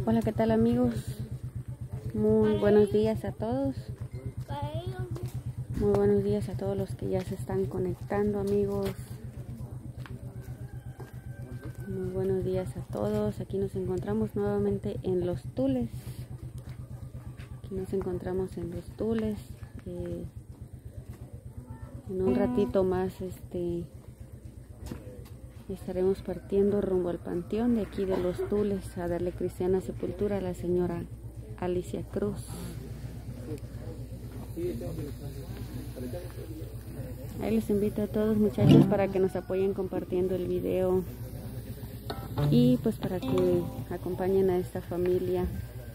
Hola, ¿qué tal amigos? Muy buenos días a todos. Muy buenos días a todos los que ya se están conectando, amigos. Muy buenos días a todos. Aquí nos encontramos nuevamente en Los Tules. Aquí nos encontramos en Los Tules. En un ratito más estaremos partiendo rumbo al panteón de aquí de Los Tules a darle cristiana sepultura a la señora Alicia Cruz. Ahí les invito a todos, muchachos, para que nos apoyen compartiendo el video y pues para que acompañen a esta familia.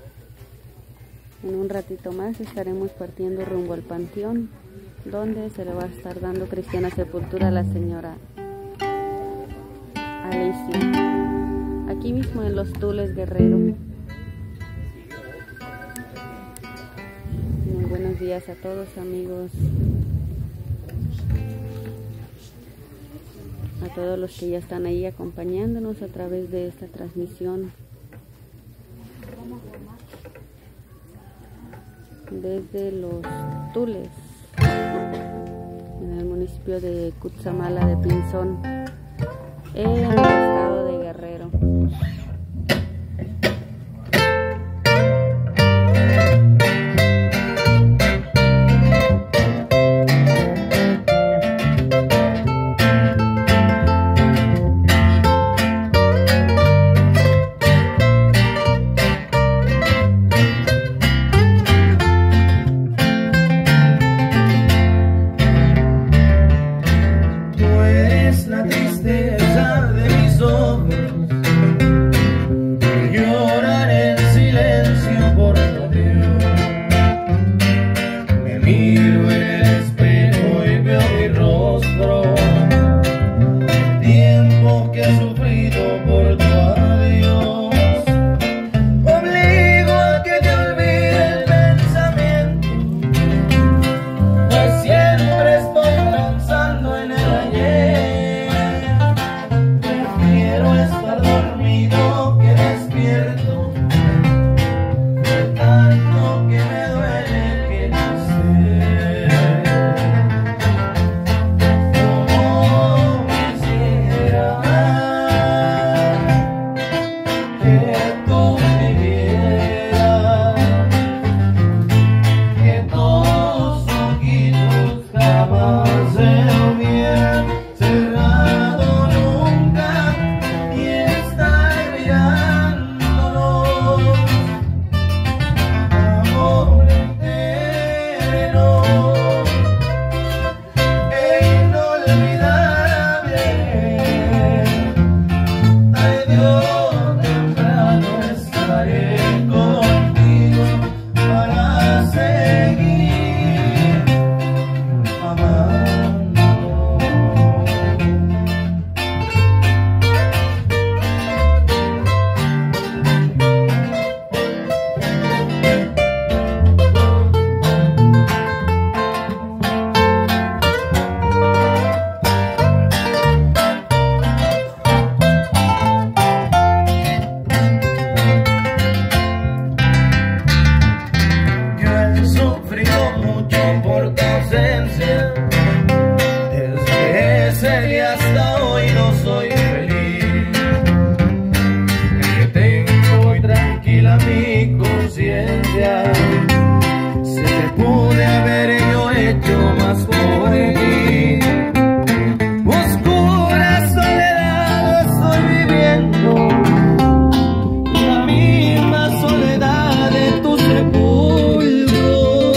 En un ratito más estaremos partiendo rumbo al panteón, donde se le va a estar dando cristiana sepultura a la señora Alicia, aquí mismo en Los Tules, Guerrero. Muy buenos días a todos, amigos, a todos los que ya están ahí acompañándonos a través de esta transmisión desde Los Tules, en el municipio de Cutzamala de Pinzón, en el estado de Guerrero.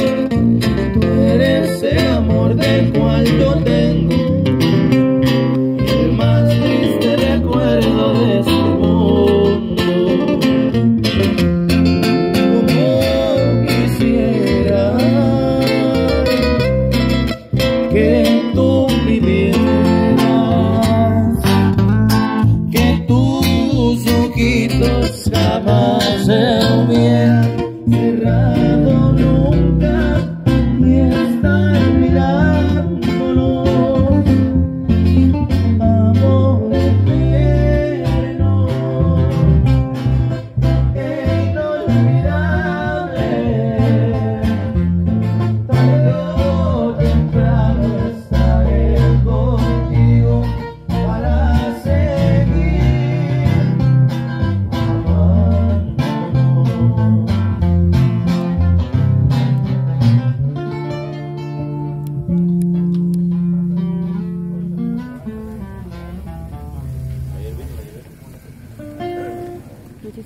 Del cual yo tengo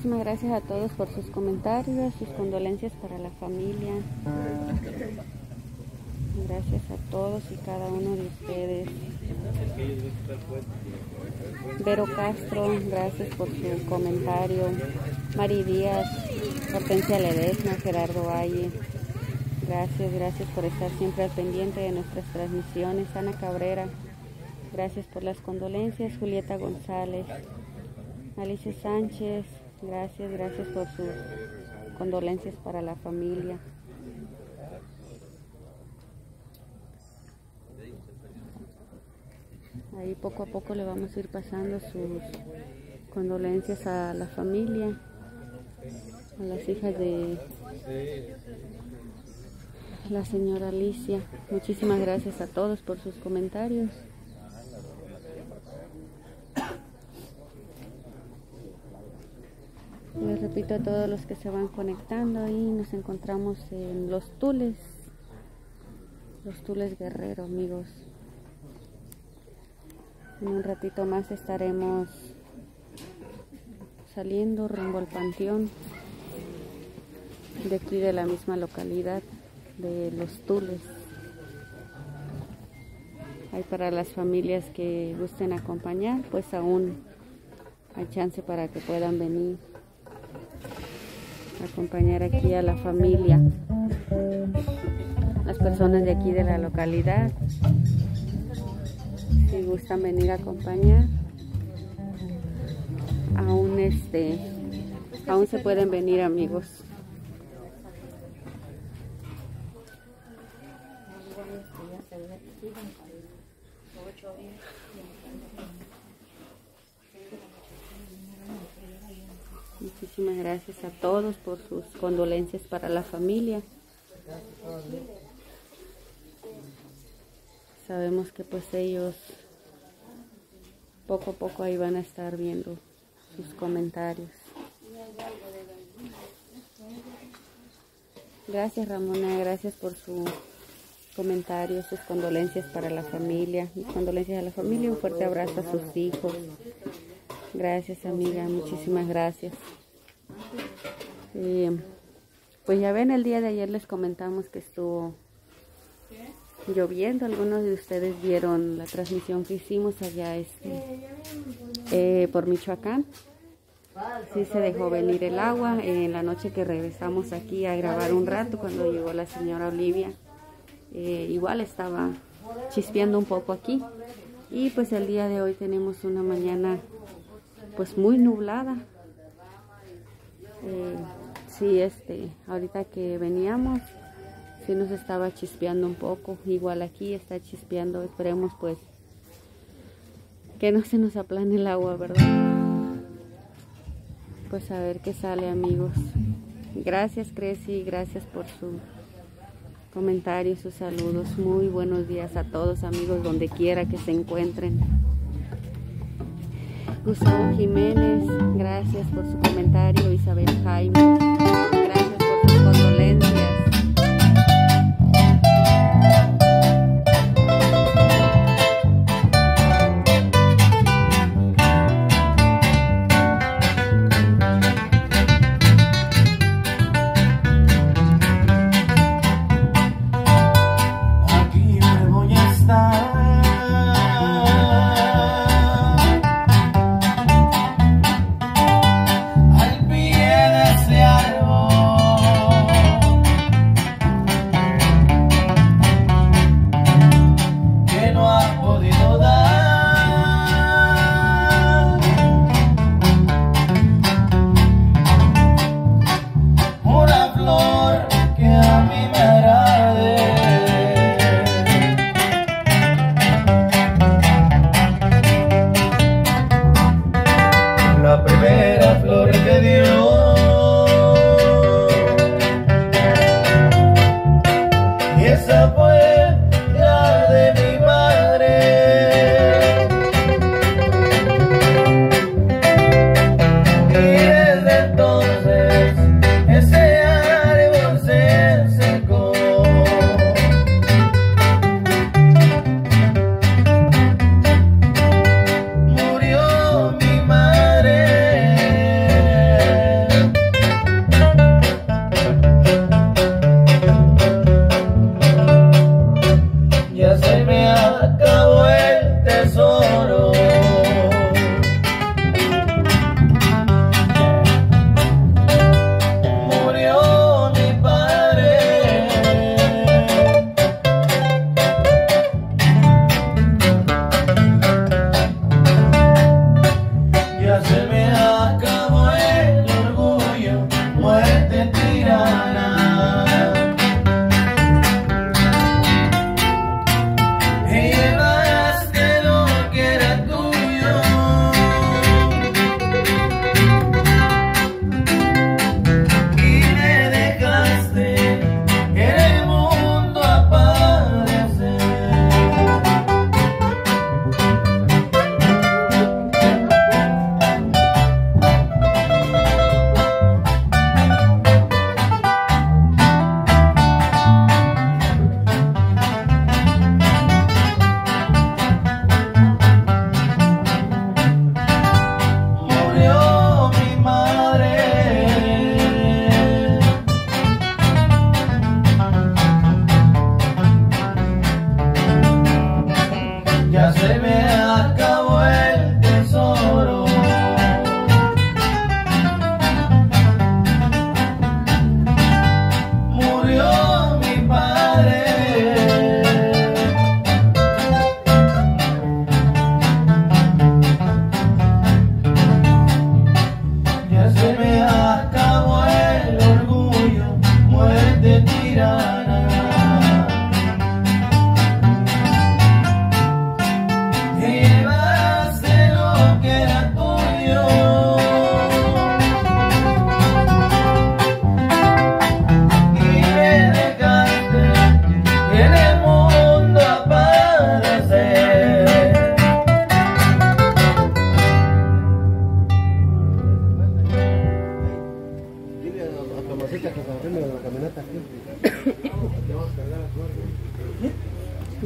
muchísimas gracias a todos por sus comentarios, sus condolencias para la familia. Gracias a todos y cada uno de ustedes. Vero Castro, gracias por su comentario. Mari Díaz, Hortensia Ledesma, Gerardo Valle, gracias por estar siempre al pendiente de nuestras transmisiones. Ana Cabrera, gracias por las condolencias. Julieta González, Alicia Sánchez, gracias por sus condolencias para la familia. Ahí poco a poco le vamos a ir pasando sus condolencias a la familia, a las hijas de la señora Alicia. Muchísimas gracias a todos por sus comentarios. Les repito a todos los que se van conectando, ahí nos encontramos en Los Tules Guerrero, amigos. En un ratito más estaremos saliendo rumbo al panteón de aquí de la misma localidad de Los Tules. Hay para las familias que gusten acompañar, pues aún hay chance para que puedan venir a acompañar aquí a la familia, las personas de aquí de la localidad. Si gustan venir a acompañar, aún se pueden venir, amigos. Muchísimas gracias a todos por sus condolencias para la familia. Sabemos que pues ellos poco a poco ahí van a estar viendo sus comentarios. Gracias, Ramona, gracias por su comentario, sus condolencias para la familia. Mis condolencias a la familia, un fuerte abrazo a sus hijos. Gracias, amiga, muchísimas gracias. Pues ya ven, el día de ayer les comentamos que estuvo lloviendo. Algunos de ustedes vieron la transmisión que hicimos allá por Michoacán. Sí se dejó venir el agua. En la noche que regresamos aquí a grabar un rato, cuando llegó la señora Olivia, igual estaba chispeando un poco aquí. Y pues el día de hoy tenemos una mañana pues muy nublada. Sí, ahorita que veníamos, sí nos estaba chispeando un poco. Igual aquí está chispeando. Esperemos pues que no se nos aplane el agua, ¿verdad? Pues a ver qué sale, amigos. Gracias, Creci, gracias por su comentario, sus saludos. Muy buenos días a todos, amigos, donde quiera que se encuentren. Gustavo Jiménez, gracias por su comentario. Isabel Jaime, gracias por sus condolencias. Al pie de ese árbol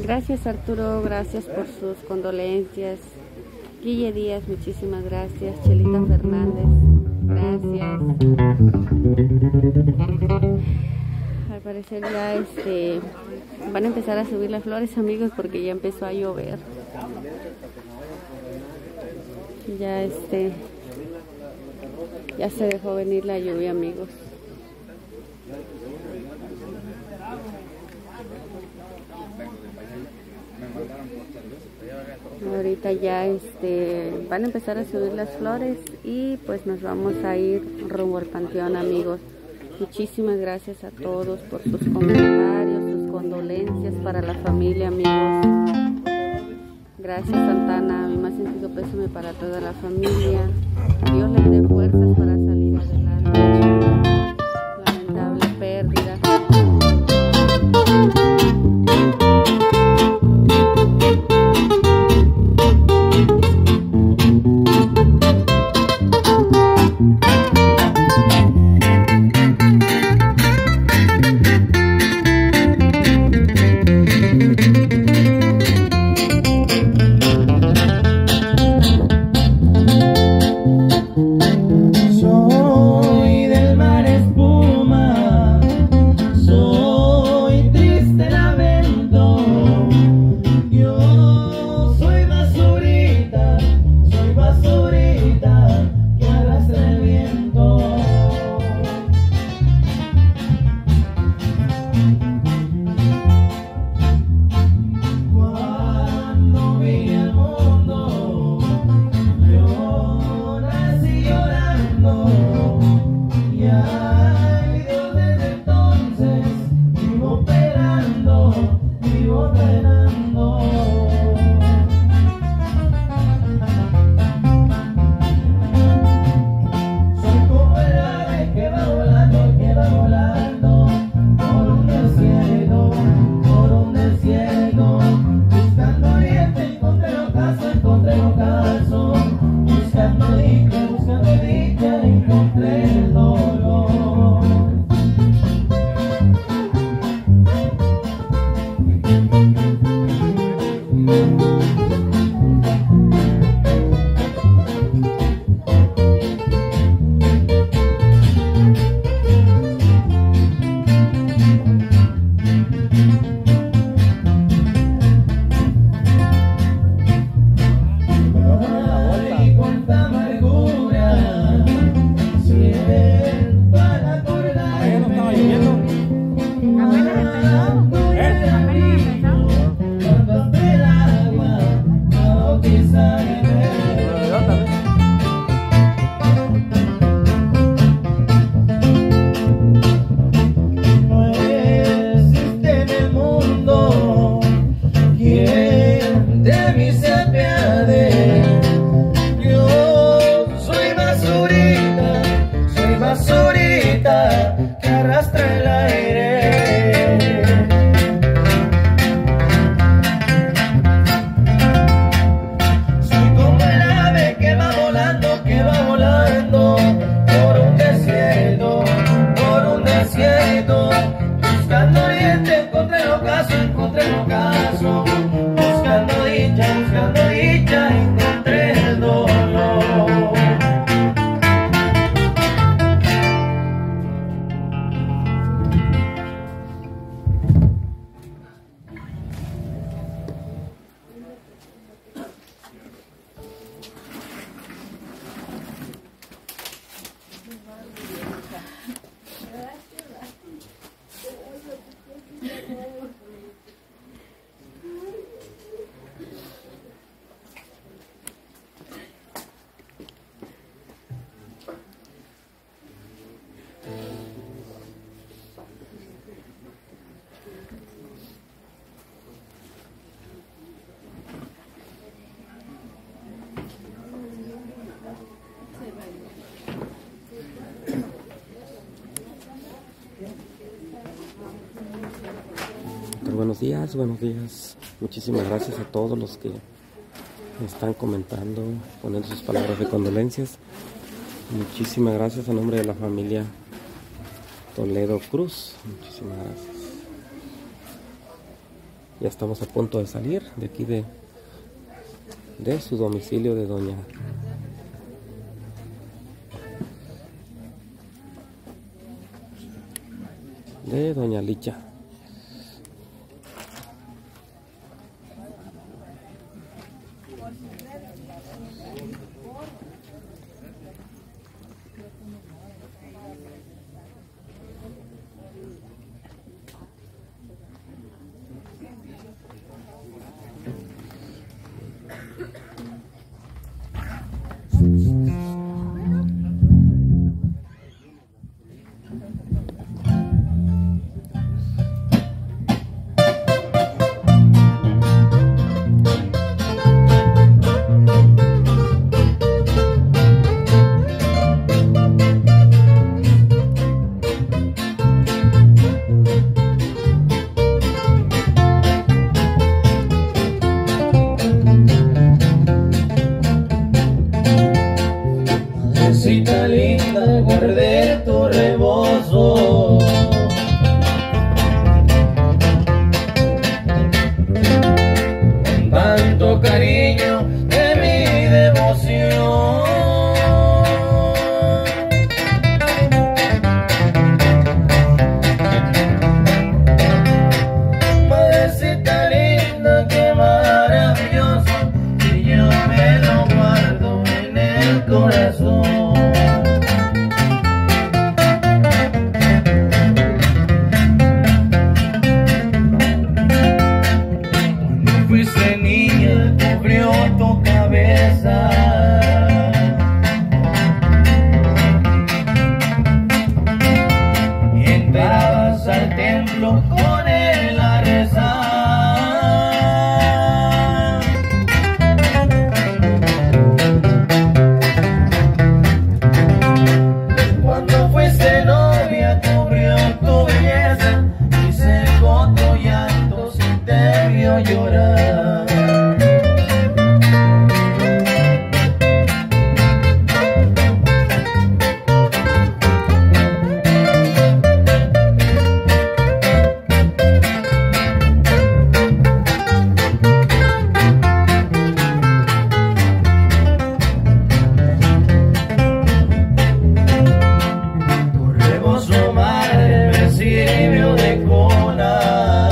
Gracias Arturo, gracias por sus condolencias. Guille Díaz, muchísimas gracias. Chelita Fernández, gracias. Al parecer ya van a empezar a subir las flores, amigos, porque ya empezó a llover. Ya ya se dejó venir la lluvia, amigos. Ahorita ya van a empezar a subir las flores y pues nos vamos a ir rumbo al panteón, amigos. Muchísimas gracias a todos por sus comentarios, sus condolencias para la familia, amigos. Gracias Santana, mi más sentido pésame para toda la familia. Dios les dé fuerzas para salir adelante. Lamentable pérdida. Buenos días, buenos días. Muchísimas gracias a todos los que están comentando, poniendo sus palabras de condolencias. Muchísimas gracias a nombre de la familia Toledo Cruz. Muchísimas gracias. Ya estamos a punto de salir de aquí de su domicilio de doña Licha. Madrecita linda, guardé tu rebozo, con tanto cariño de mi devoción. Madrecita linda, qué maravilloso, y yo me lo guardo en el corazón. Fuiste niña, cubrió tu cabeza, y entrabas al templo con él a rezar. Cuando fuiste novia, cubrió tu belleza y secó tu llanto si te vio llorar. Tu rebozo madre me sirvió de cuna,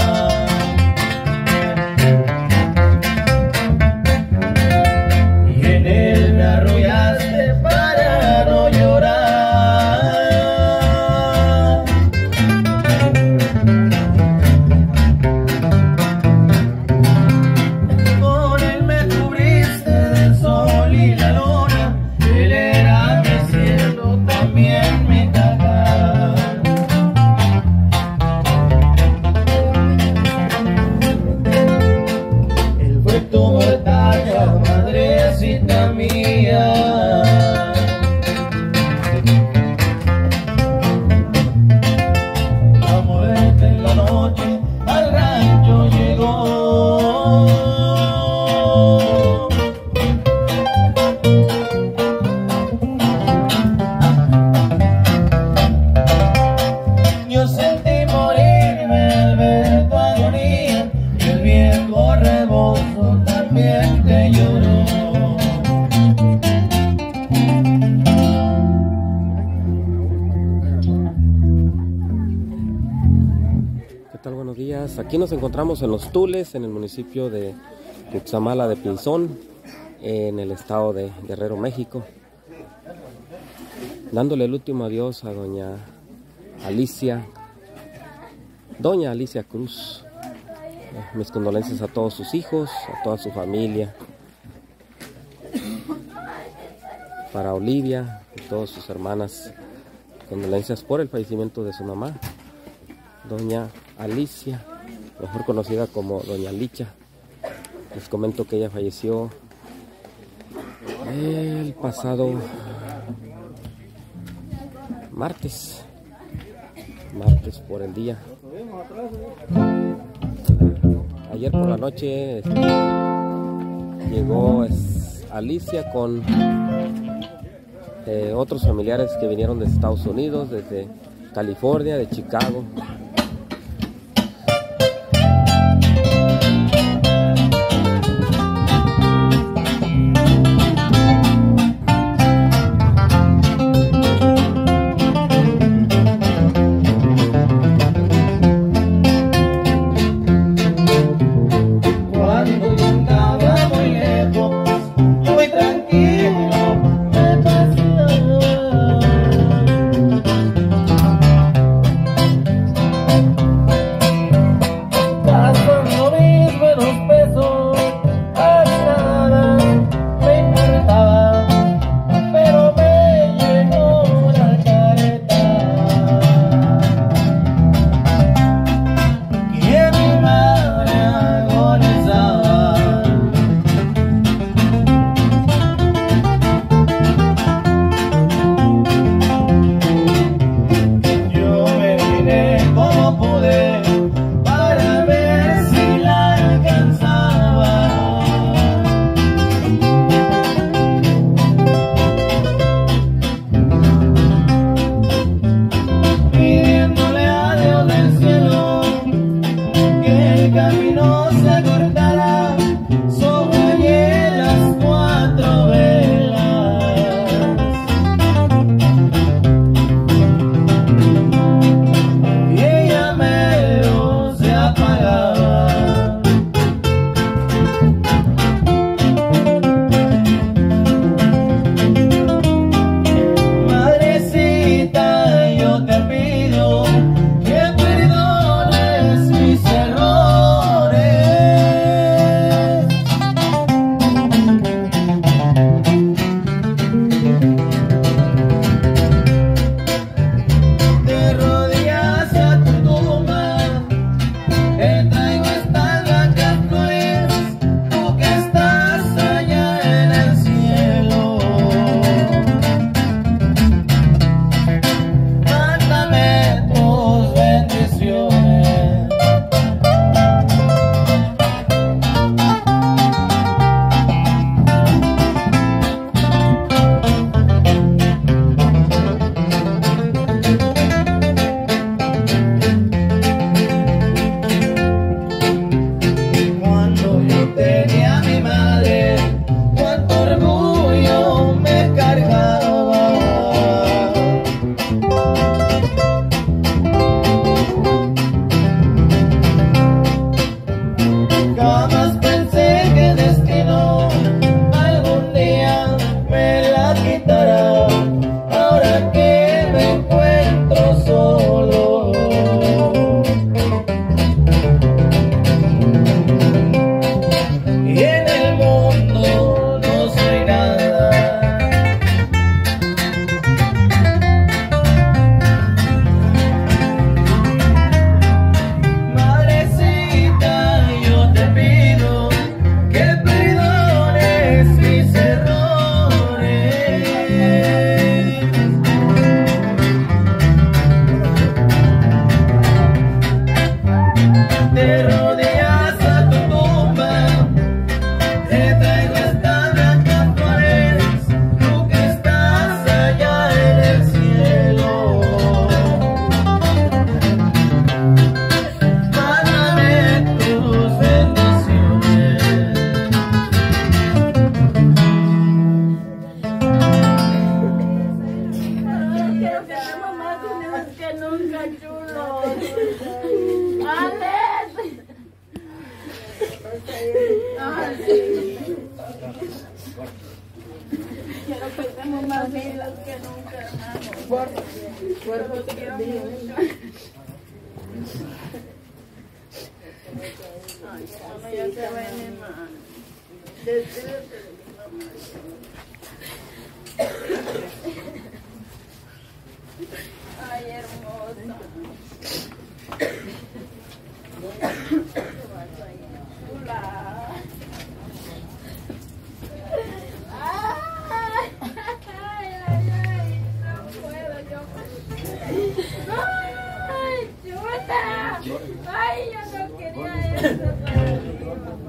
y en él me arrullaste para no llorar. Con él me cubriste del sol y la luna, él era mi cielo, también mi cagar. Él fue tu mortaja, madrecita mía. La muerte en la noche al rancho llegó. Yo sentí morirme al ver tu agonía, y el viejo rebozo también te lloró. ¿Qué tal? Buenos días. Aquí nos encontramos en Los Tules, en el municipio de Cuxamala de Pinzón, en el estado de Guerrero, México, dándole el último adiós a doña Alicia Cruz. Mis condolencias a todos sus hijos, a toda su familia, para Olivia y todas sus hermanas. Condolencias por el fallecimiento de su mamá, doña Alicia, mejor conocida como doña Licha. Les comento que ella falleció el pasado martes por el día. Ayer por la noche llegó Alicia con otros familiares que vinieron de Estados Unidos, desde California, de Chicago. Ya no pensemos más vidas que nunca, hermano. Cuerpo te quiero mucho. Ay, mamá, ya se va en mi mano. Despídete de mi mamá. Ay, hermosa. Hola. Ay, no puedo yo. Ay, chula. Ay, yo no quería eso para mí.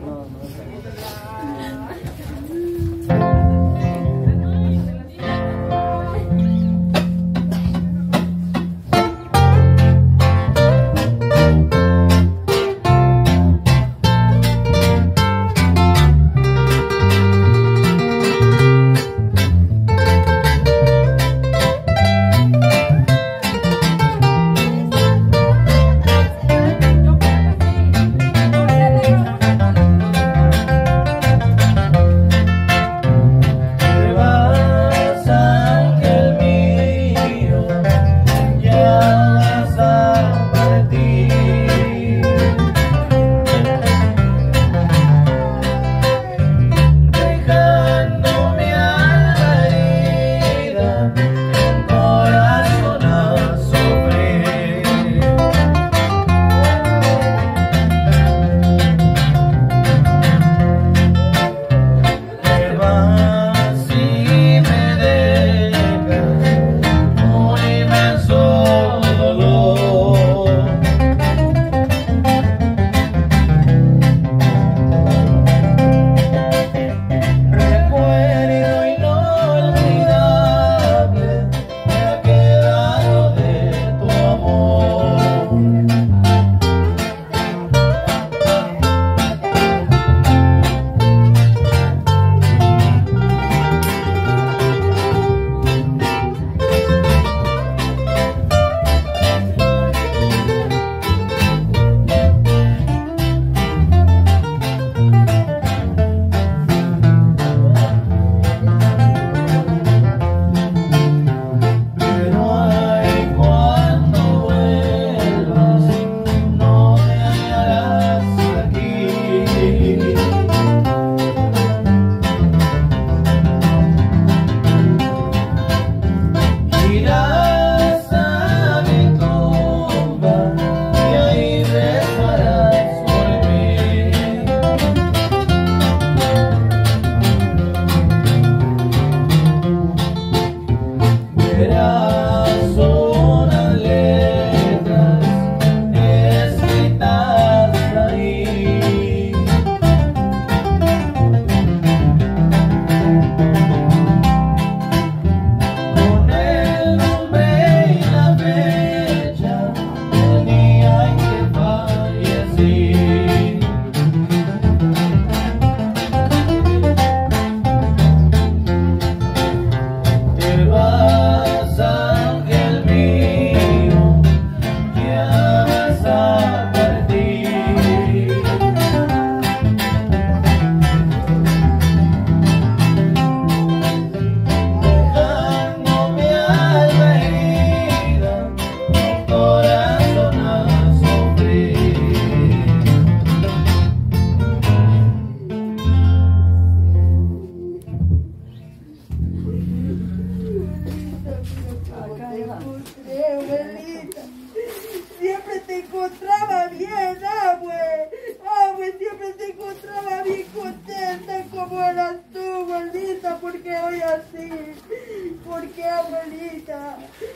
Siempre te encontraba bien, abue. Abue, siempre te encontraba bien contenta como eras tú, abuelita. ¿Por qué hoy así? ¿Por qué, abuelita?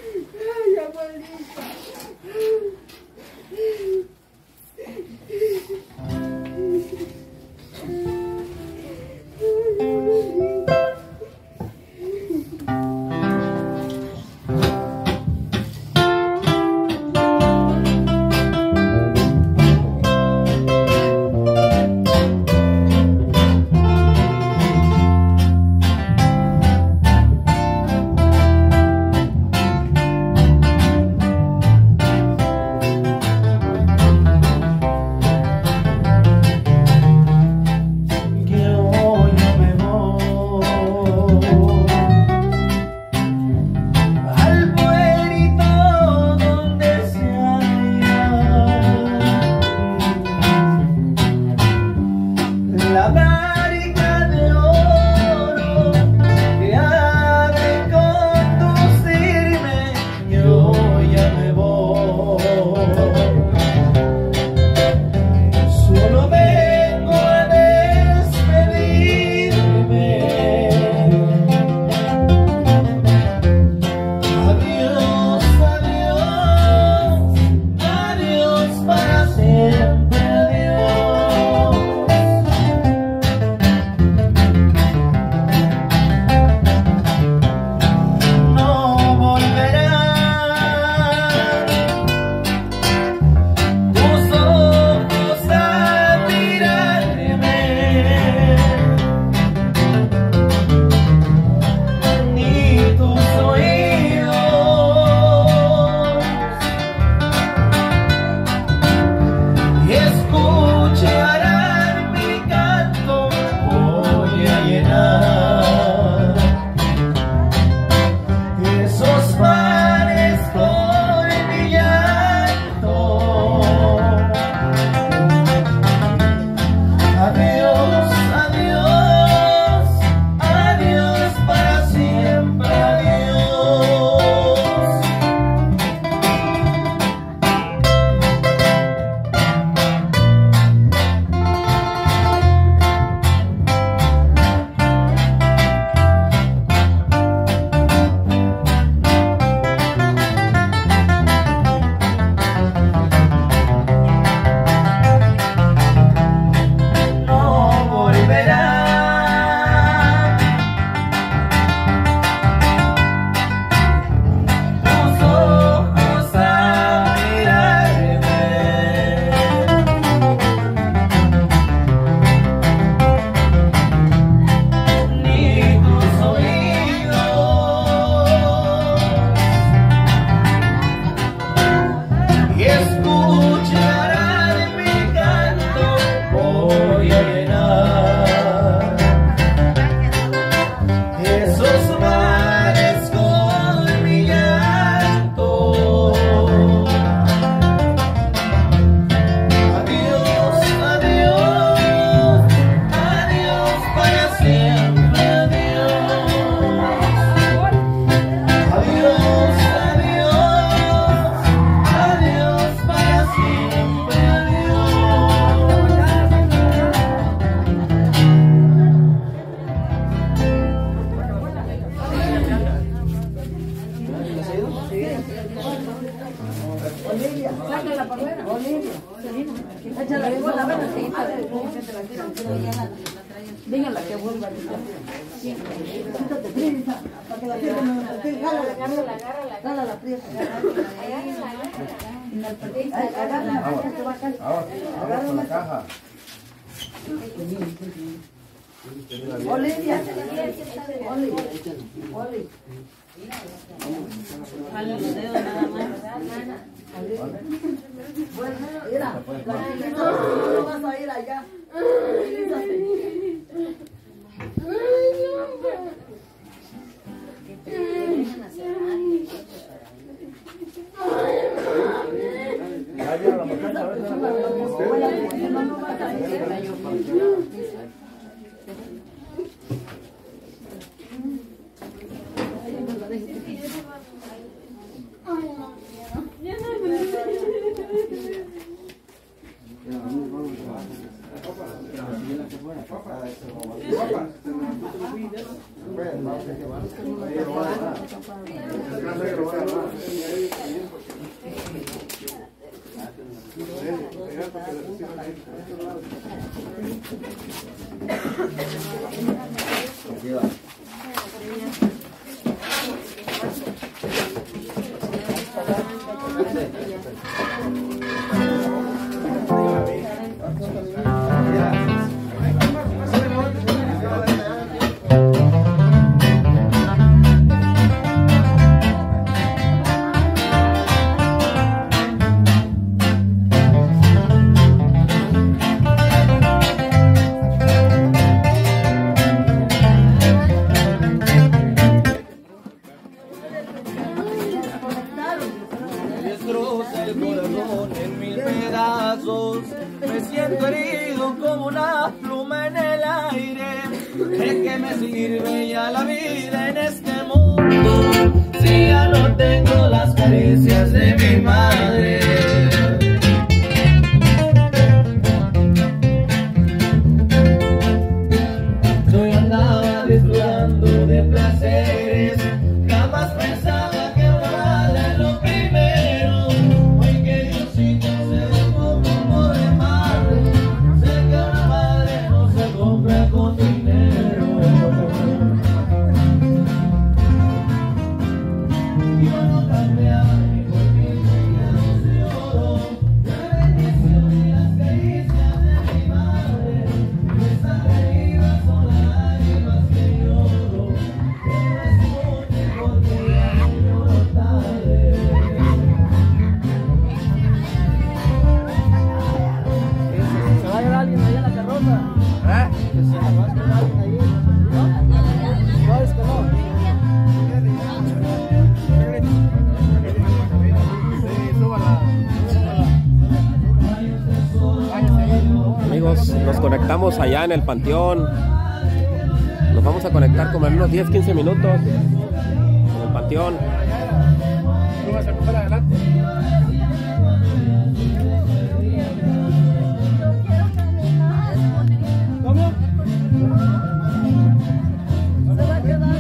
Ay, abuelita. Que hoy yo me voy esos mares con mi llanto. Adiós, adiós, adiós para siempre, adiós. Adiós, adiós, adiós para siempre, adiós. Olivia, sácala para afuera. Olivia, échala de bola, ven así. Díganla que vuelva. Siéntate, prieta, para que la prieta no me toque. Gálala, gálala la prieta. Agárrala la caja. Olivia, Olivia. Jale los dedos nada más. Mira, no vas a ir allá. Destroza el corazón en mil pedazos. Me siento herido como una pluma en el aire. ¿De qué me sirve ya la vida en este mundo si ya no tengo las caricias de mi madre? Yo andaba disfrutando de placeres, jamás pensaba que vale lo primero. Hoy que Diosito se dejó como de madre, sé que una madre no se compra con dinero. Yo no cambiaba ni por mi vida de oro, la bendición y las caricias de mi madre. Esa lágrima son lágrimas que lloro, pero es mucho porque ya lloro tarde. ¿Se va a llevar alguien ahí en la carroza? Que se va a llevar alguien ahí, ¿no? No, es que no. Amigos, nos conectamos allá en el panteón. Nos vamos a conectar como en unos 10-15 minutos en el panteón. ¿Tú vas a comer adelante? ¿Cómo? ¿Se va a quedar?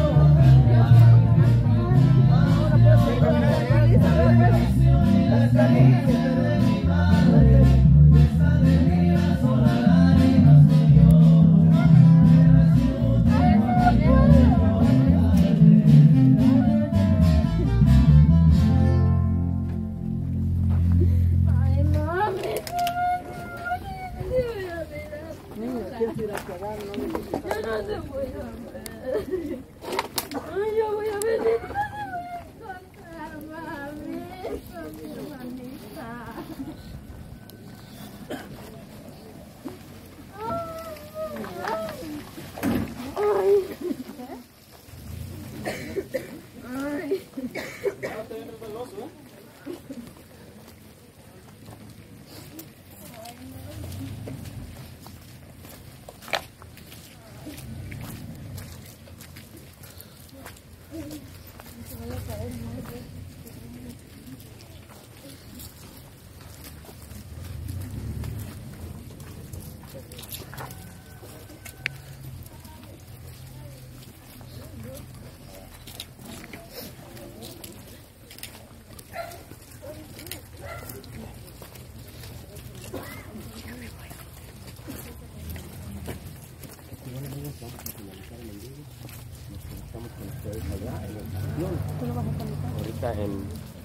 Ahorita en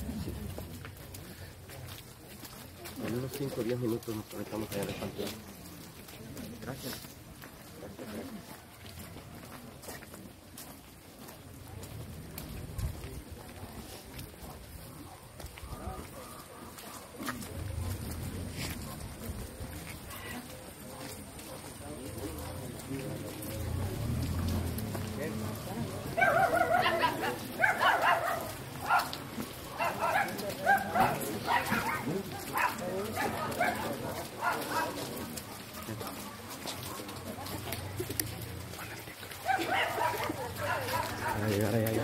unos 5 o 10 minutos nos conectamos allá en el panteón. Gracias. A llegar allá.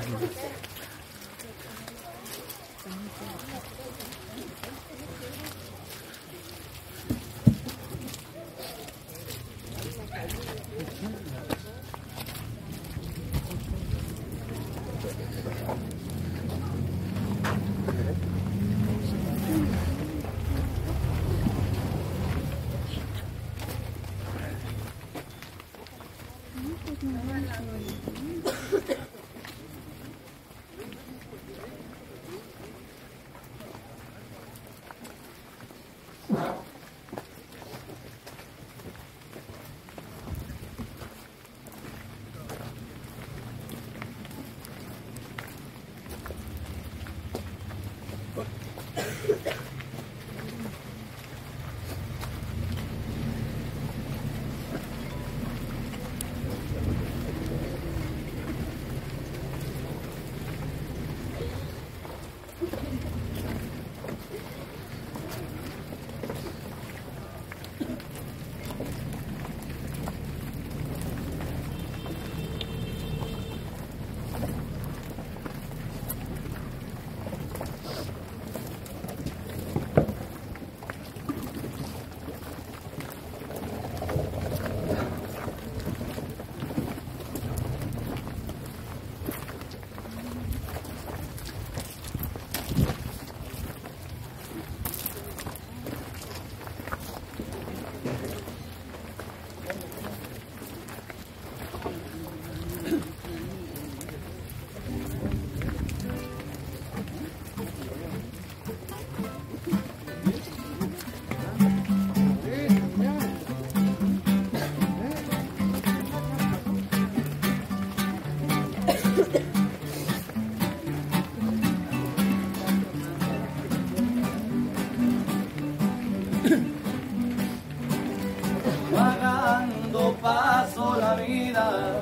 Vagando paso la vida,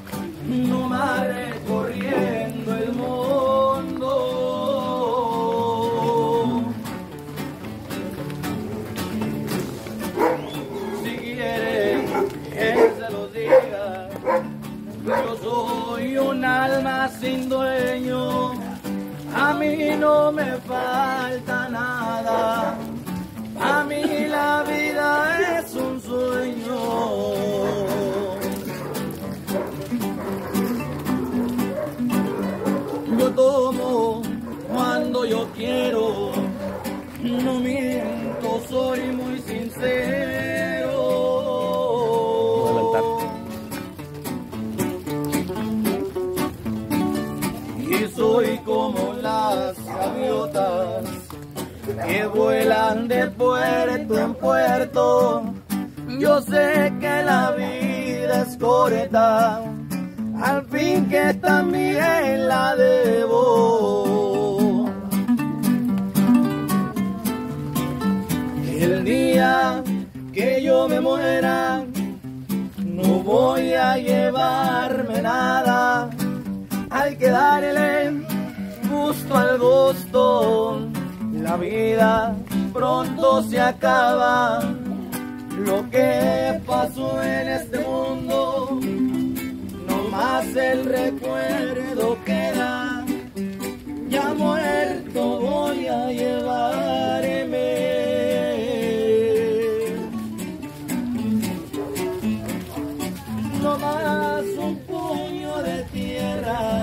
nomás recorriendo el mundo. Si quieren que se lo diga, yo soy un alma sin dueño, a mí no me falta nada. A mí la vida es un sueño. Yo tomo cuando yo quiero, no miento, soy muy sincero. Y soy como las gaviotas que vuelan de puerto en puerto. Yo sé que la vida es corta, al fin que también la debo. El día que yo me muera, no voy a llevarme nada. Al que darle gusto al gusto. La vida pronto se acaba. Lo que pasó en este mundo, no más el recuerdo queda. Ya muerto voy a llevarme. No más un puño de tierra.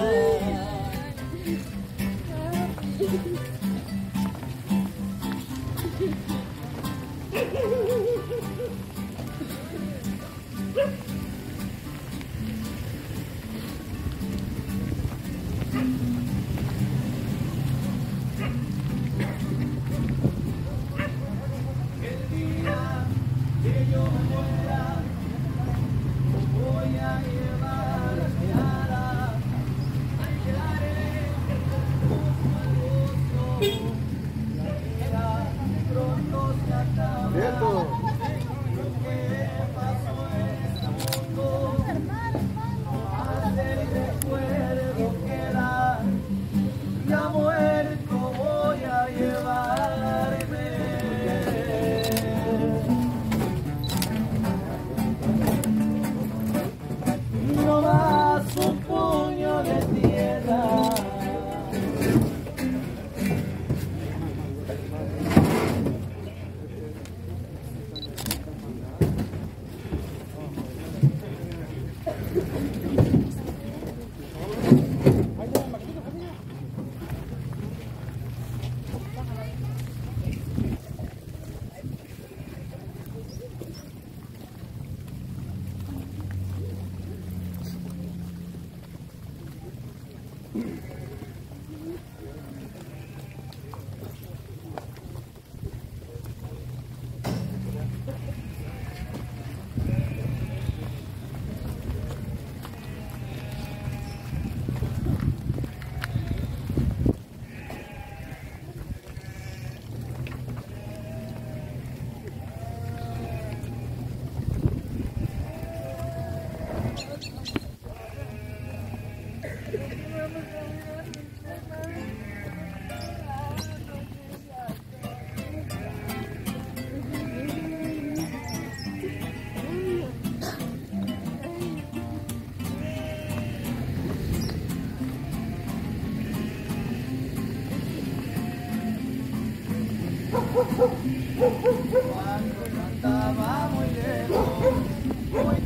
Cuando cantaba muy lejos, muy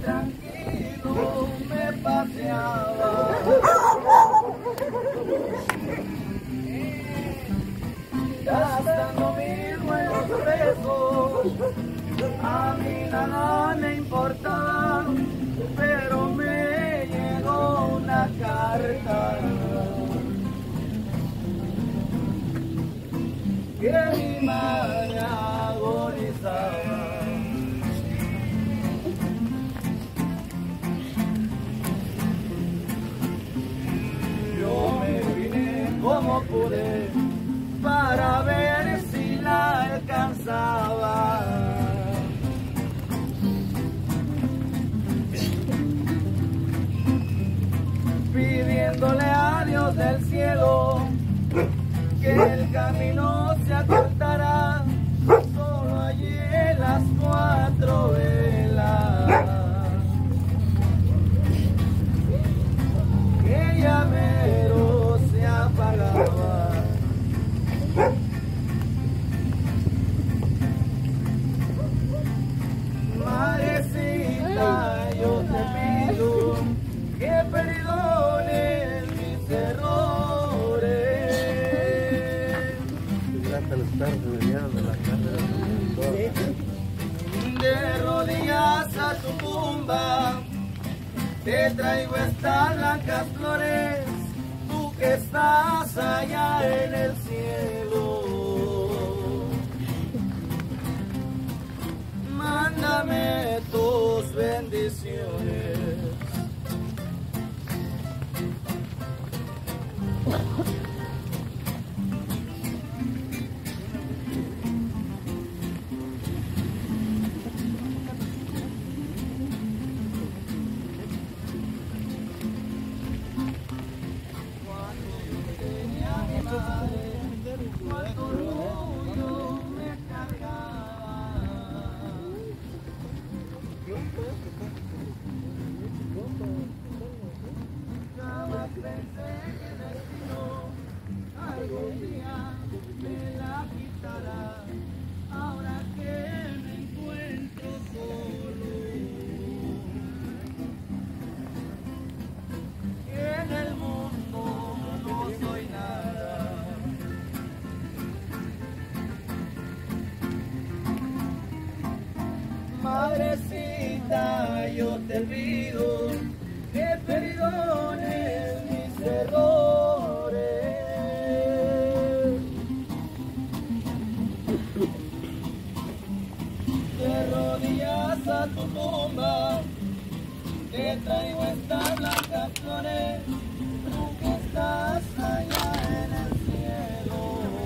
tranquilo me paseaba. Gastando mis buenos pesos, a mí nada me importaba, pero me llegó una carta que mi madre agonizaba. Yo me vine como pude para ver si la alcanzaba. Pidiéndole a Dios del cielo que el camino se acortará, solo allí en las 4 velas, que ya mero se apagaba. Madrecita, yo te pido que perdones mis errores. De rodillas a tu tumba te traigo estas blancas flores, tú que estás allá en el cielo. Mándame tus bendiciones. cuánto orgullo me cargaba. Jamás pensé que el destino algún día me la quitará. Ahora que me encuentro solo, en el mundo no soy nada. Madrecita, yo te pido que perdones mis errores. De rodillas a tu tumba te traigo estas blancas flores, tú que estás allá en el cielo.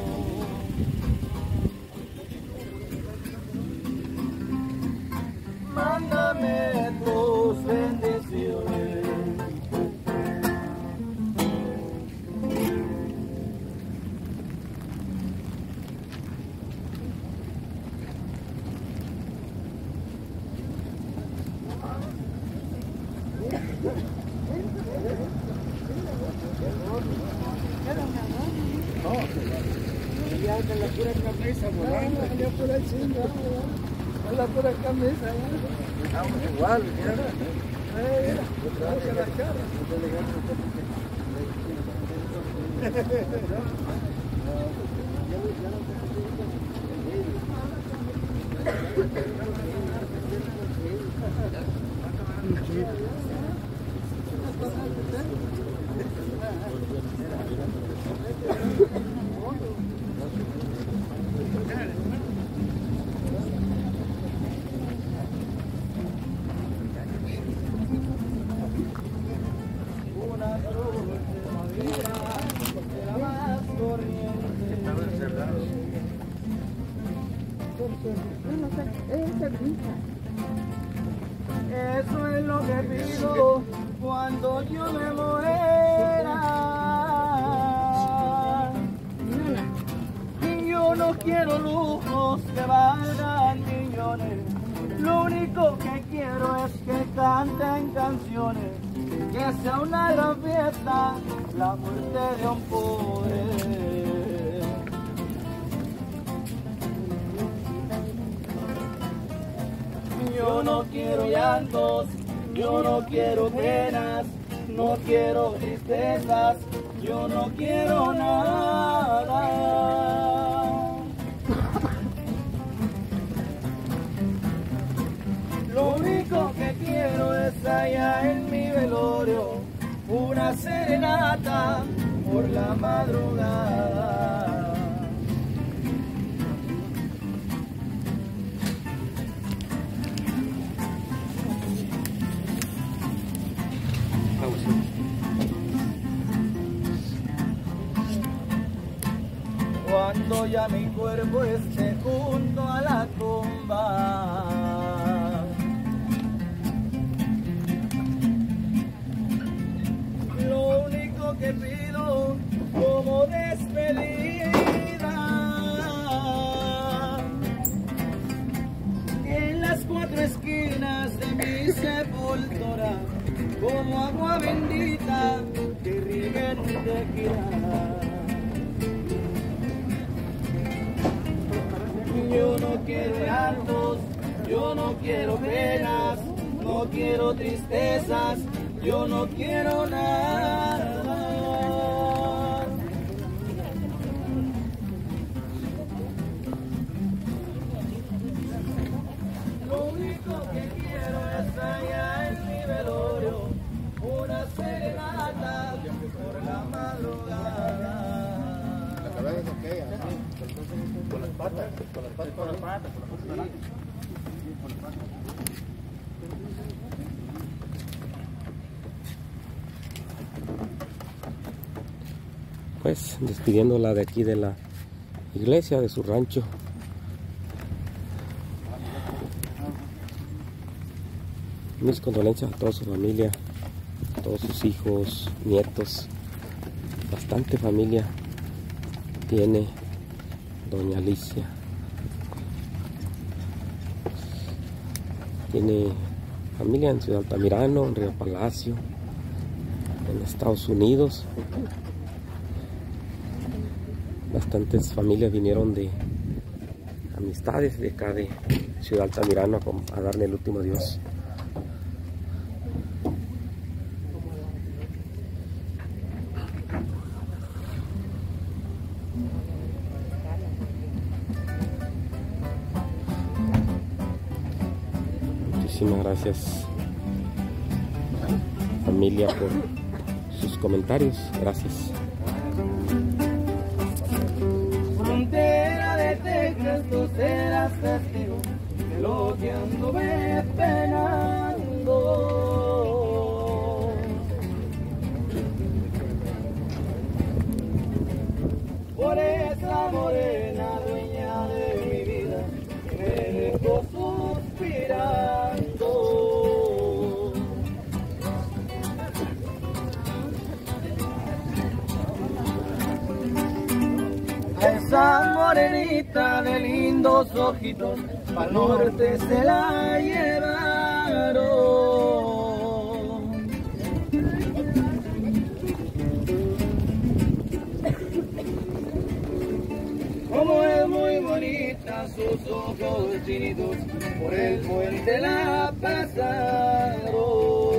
Mándame tus bendiciones. Ya con la pura camisa volando, ya pura chinga, con la pura camisa. Estamos igual, mira. Mira, la cara. Una cruz de la vida será más corriente. Eso es lo que pido cuando yo me muera. Y yo no quiero lujos que valgan millones. Lo único que quiero es que canten canciones, que sea una gran fiesta la muerte de un pobre. Yo no quiero llantos, yo no quiero penas, no quiero tristezas, yo no quiero nada. Lo único que quiero es allá en mi velorio una serenata por la madrugada. Cuando ya mi cuerpo esté junto a la tumba, lo único que pido como despedida, que en las cuatro esquinas de mi sepultura, como agua bendita, que riegue tu tequila. Yo no quiero llantos, yo no quiero penas, no quiero tristezas, yo no quiero nada. Lo único que quiero es allá en mi velorio una serenata por la madrugada. La cabeza es aquella, ¿no? Con las patas, con las patas, con las patas, con las patas. Pues despidiéndola de aquí de la iglesia, de su rancho. Mis condolencias a toda su familia, a todos sus hijos, nietos, bastante familia tiene doña Alicia. Tiene familia en Ciudad Altamirano, en Río Palacio, en Estados Unidos. Bastantes familias vinieron de amistades de acá de Ciudad Altamirano a darle el último adiós. Muchísimas gracias, familia, por sus comentarios. Gracias. Frontera de Texas, tú serás testigo de lo que anduve penando. Por esa morena dueña de mi vida que me dejó suspirando. Esa morenita de lindos ojitos pa'l norte se la llevaron. Como es muy bonita, sus ojos chinitos por el puente la pasaron.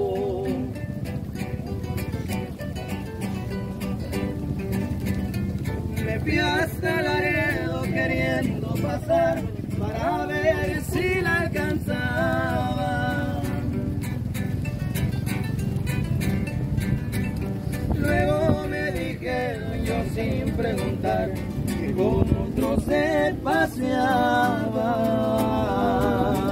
Me fui hasta Laredo queriendo pasar para ver si la alcanzaba. Luego me dijeron, yo sin preguntar, que con otro se paseaba.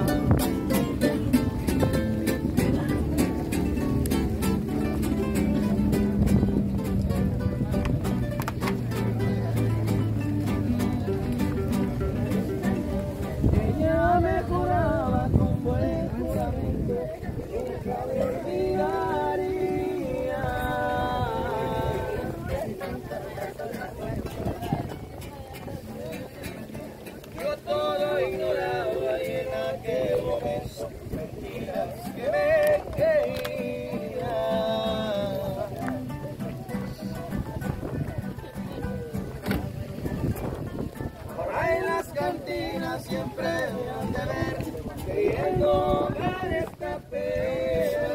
Ella me juraba con buen juramento que nunca me olvidaría. Yo todo ignoraba y en aquel momento mentiras que me creía. Por ahí en las cantinas siempre me han de ver queriendo dar esta pena.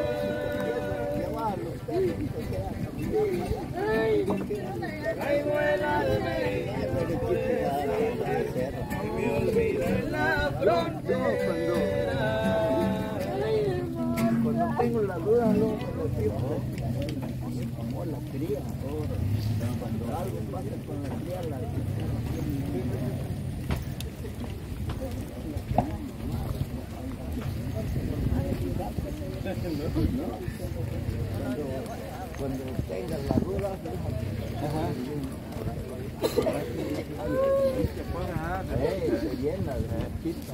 Traigo el alma herida por esa tierra y me olvido en la frontera. Cuando tengo la duda, no lo digo. Como la cría, cuando algo pasa con la cría, la cuando tengas la duda, se llena de chispas.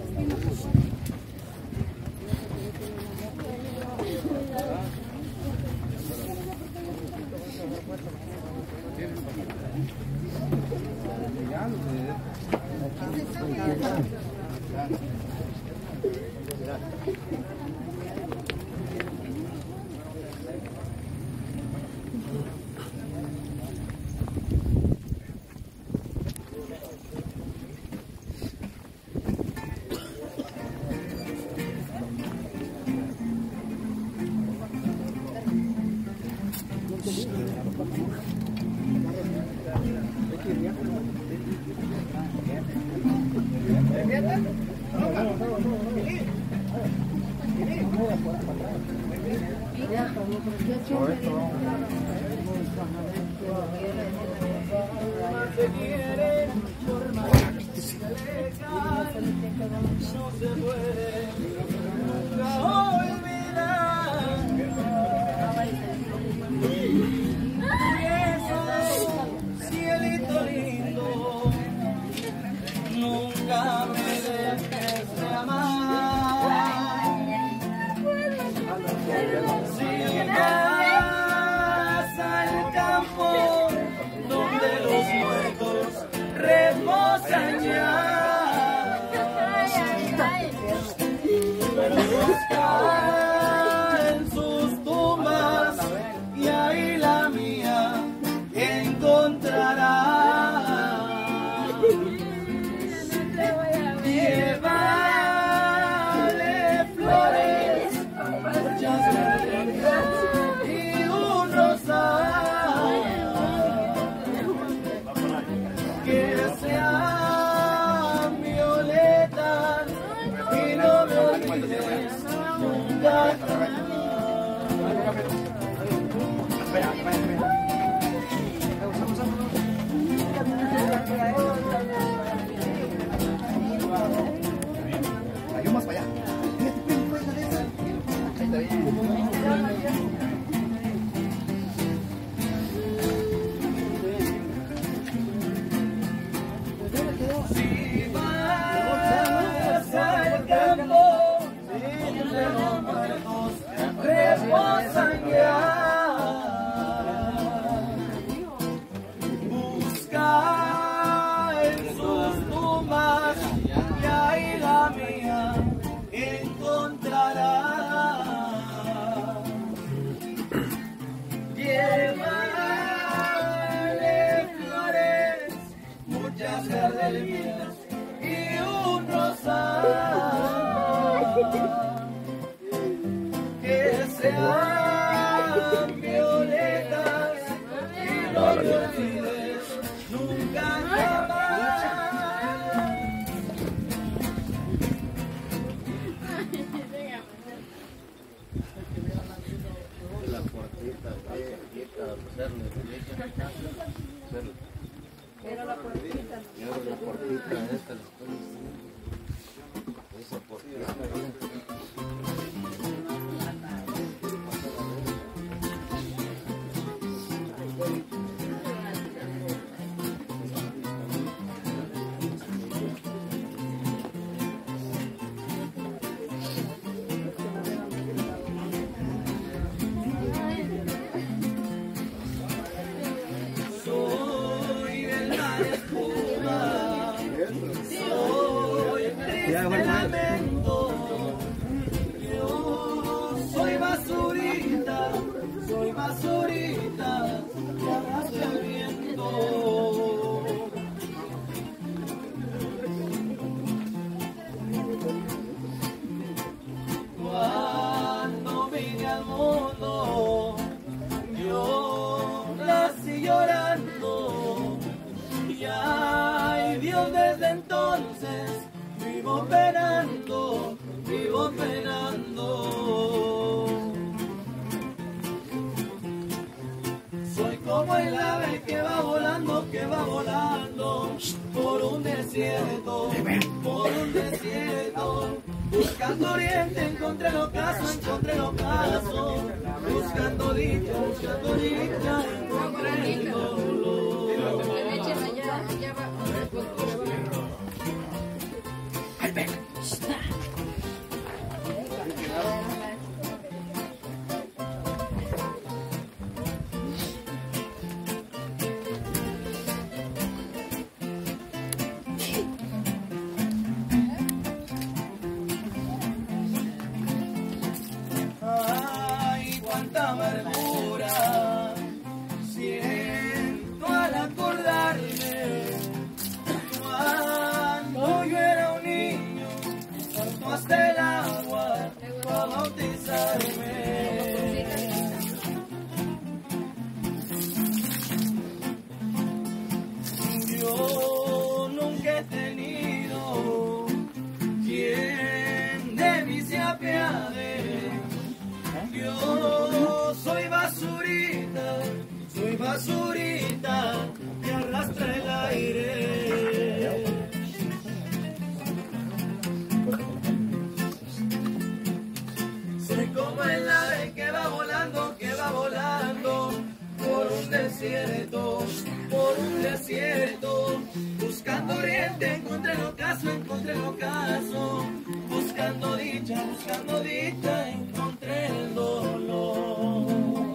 Se quiere por más que se aleja, no se puede nunca olvidar. Y eso, cielito lindo, nunca me dejes de amar. Si vas al campo donde los muertos pásala bien. Nunca jamás. La puertita, Era la puertita. la puertita esta, esa puertita. Soy del mar espuma, soy triste lamento, yo soy basurita que arrastra el viento. Cuando vine al mundo, yo nací llorando, y ay Dios, desde entonces vivo penando, vivo penando. Soy como el ave que va volando por un desierto, buscando oriente, encontré el ocaso, buscando dicha, encontré el dolor. Ay, cuánta amargura siento al acordarme cuando yo era un niño, saltó hasta el agua para bautizarme. Yo nunca he tenido quien de mí se apiade. Yo soy basurita que arrastra el aire. Soy como el ave que va volando por un desierto, buscando oriente, encontré el ocaso, buscando dicha, encontré el dolor.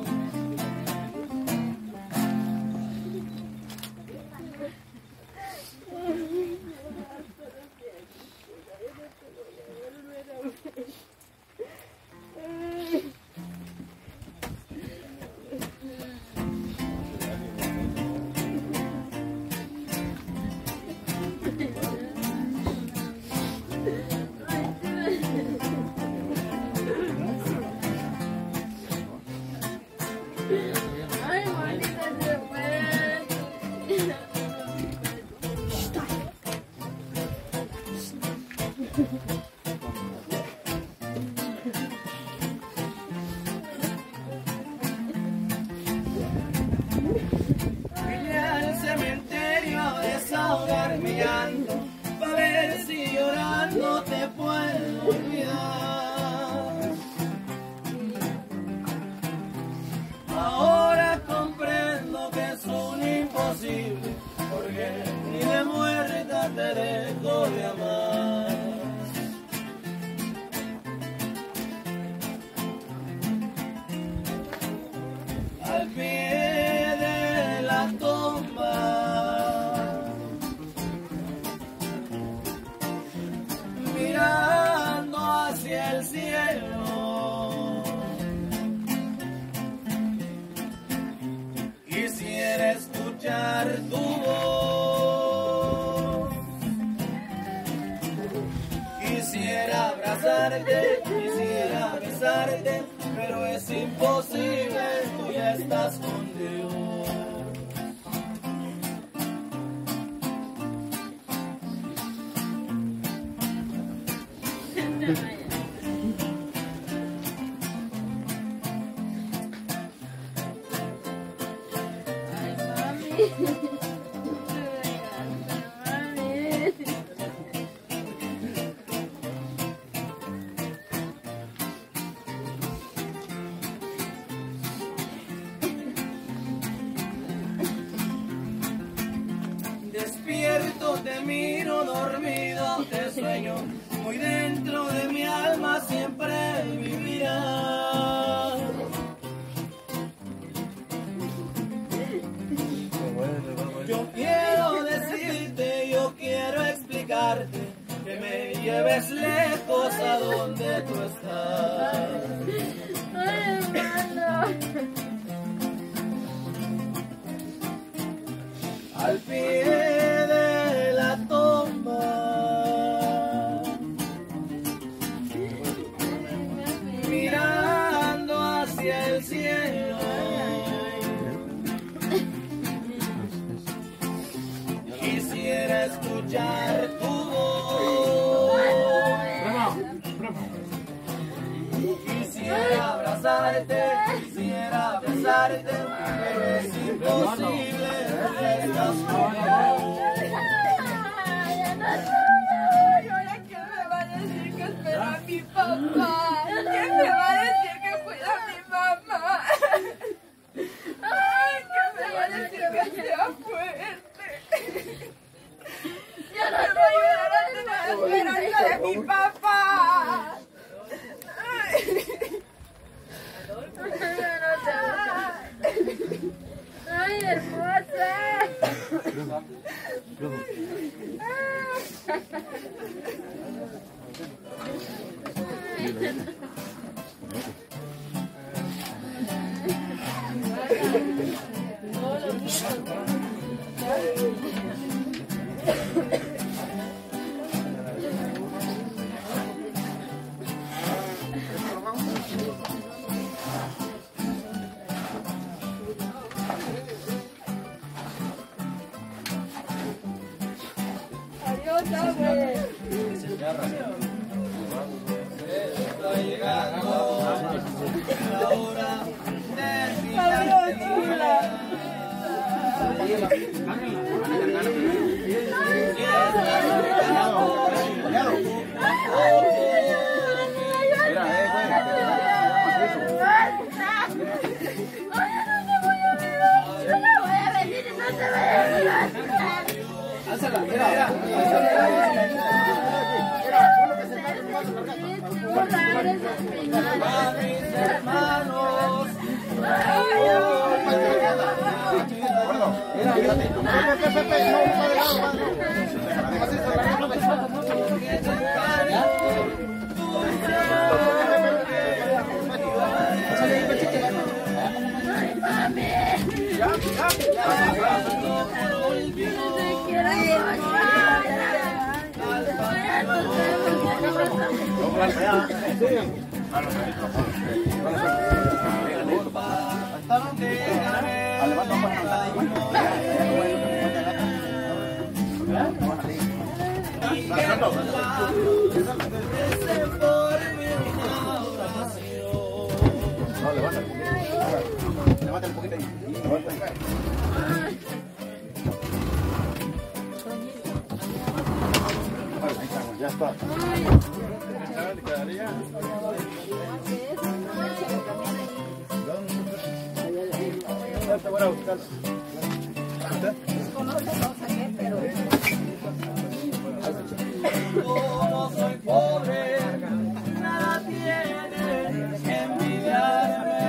Ay, bonita se fue. Vine al cementerio a desahogar mi llanto, para ver si llorando te puedo olvidar. Ahora comprendo que es un imposible, porque ni de muerta te dejo de amar. Al pie de la tumba, mirando hacia el cielo, quisiera escuchar tu voz, quisiera abrazarte, quisiera besarte, pero es imposible, tú ya estás con Dios. Despierto, te miro, dormido, te sueño, muy dentro de mi alma siempre vivirá. Yo quiero decirte, yo quiero explicarte, que me lleves lejos a donde tú estás. Ay, hermano. Al pie de la tumba, mirando hacia el cielo, quisiera escuchar tu voz, quisiera abrazarte, pero es imposible. ¿Ahora quién me va a decir que espera a mi papá? ¿Quién me va a decir que cuida a mi mamá? Ay, ¿quién me va a decir que sea fuerte? Ya no me va a ayudar a tener la esperanza de mi papá. Ay, hermosa. Adiós, abuelo. Está llegando la hora de mi Adiós, chula. a mis hermanos. Levanta un poquito ahí. Ahí estamos, ya está. Te voy a buscar. No soy pobre, nada tiene que envidiarme.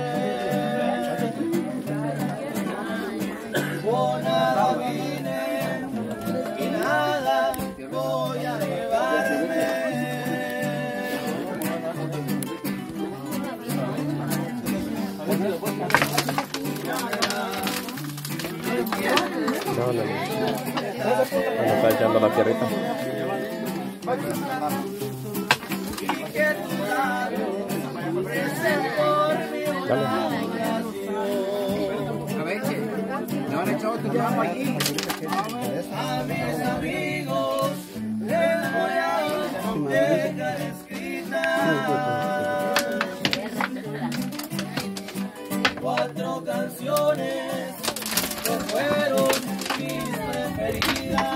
Por nada vine y nada voy a llevarme. No, cuando está echando la tierrita. Dale. A mis amigos les voy a dejar escrito. fueron mis preferidas.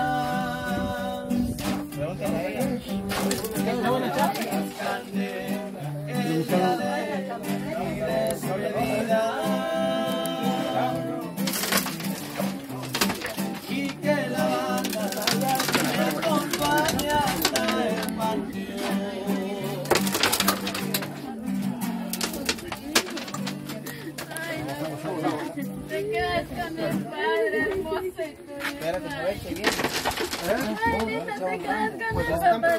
El día de mi despedida. Y que la banda me acompañe hasta el panteón. Te quedas con mis padres, hermoso y tuyo. Espérate, a ver, que viene. Ay, Lisa, te quedas con mis papás.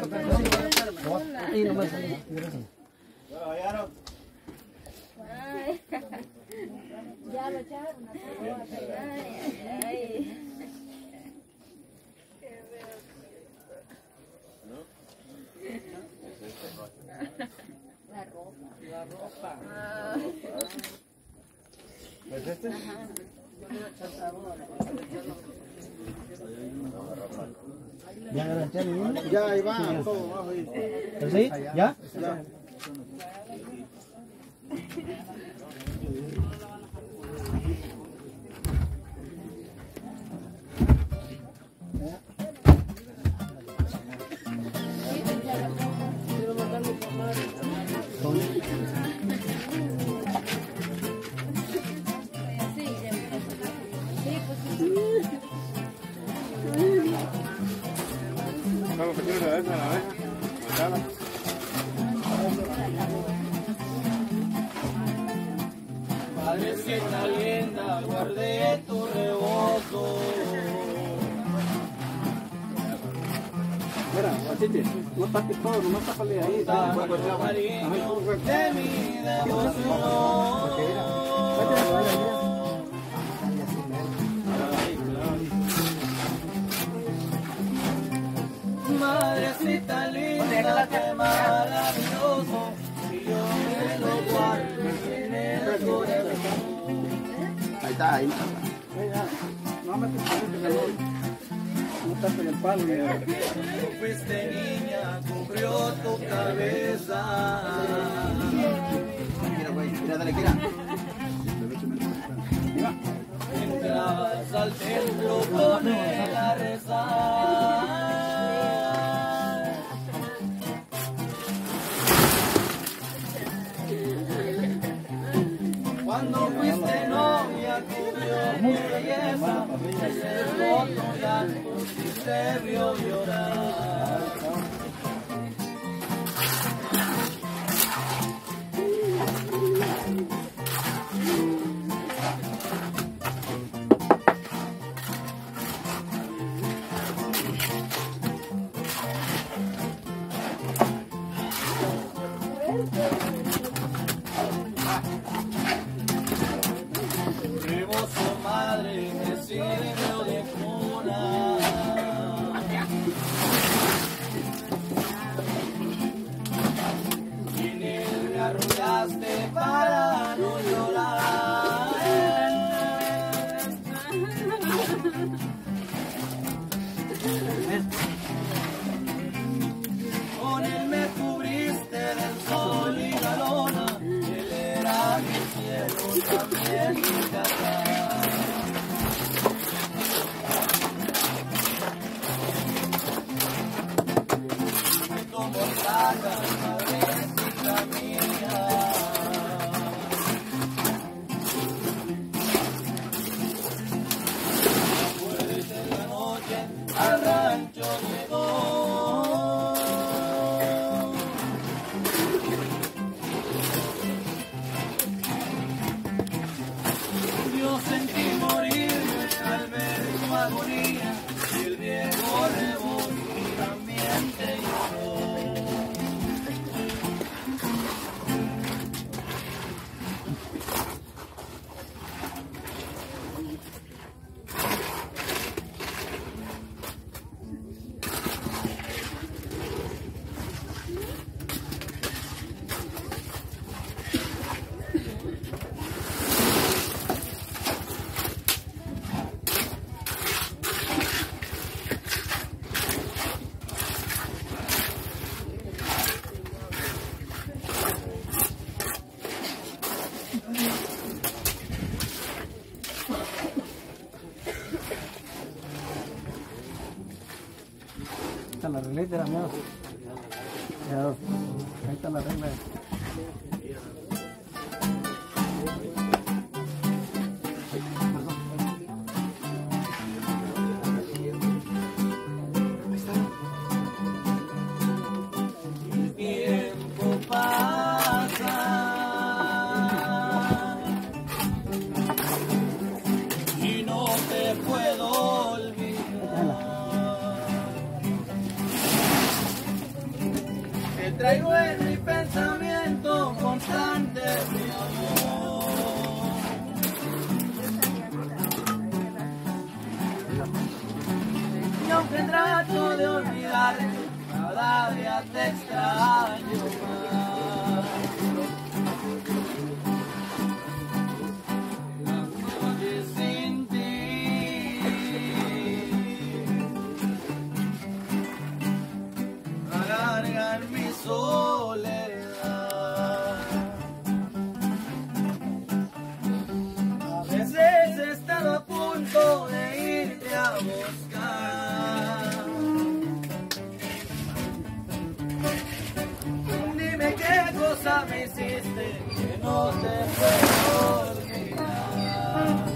Ahí nomás. Ay, ya lo echaron. Ay, ay. La ropa. ¿Es este? ¿Ya garantiaron uno? Ya, ahí va, todo abajo ahí. ¿Sí? ¿Ya? Ya. Madrecita linda, guardé tu rebozo. Mira, Guachete, no tapes todo, nomás tápale ahí. Cariño de mi devoción. Madrecita linda, qué maravilloso, si yo me lo guardo en el corazón. Ahí está, ahí está. No me tapes el calor. No tapes el palo. Tú fuiste niña, cubrió tu cabeza. Mira, güey, mira, dale, mira. Entrabas al templo con él a rezar. Cuando fuiste novia, cubrió tu belleza. Ese roto llanto sí se vio llorar. Rebozo madre me sirvió de cuna. Y en él me arrullaste para no llorar. Con él me cubriste del sol y la lona. Él era mi cielo, también mi casa. Como saca, madrecita mía. Después de la noche al rancho llegó. Yo sentí morirme al ver su agonía y el viejo rebozo también te lloró. está la reglita, la mía. Ya, ahí está la regla. Traigo en mi pensamiento constante mi amor. Y aunque trato de olvidarte, cada día te extraño más. Las noches sin ti alargan mi soledad. A veces he estado a punto de irte a buscar. Dime qué cosa me hiciste que no te puedo olvidar.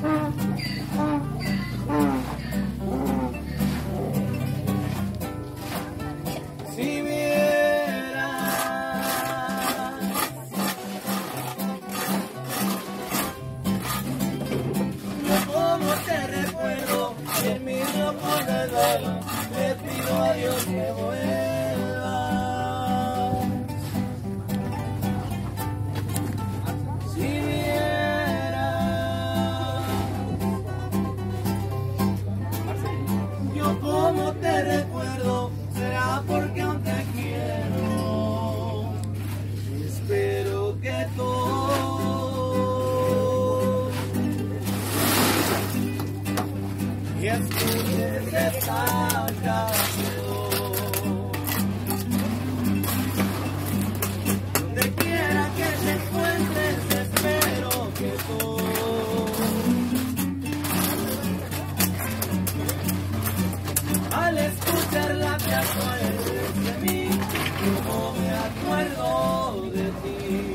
Si vieras cómo te recuerdo, en mi ropa de duelo, le pido a Dios que vuelvas. Si vieras yo cómo te recuerdo, será porque aún te quiero. Espero que tú y escuches esta canción. Donde quiera que te encuentres, espero que tú al escucharla te acuerdes de mí, como me acuerdo de ti.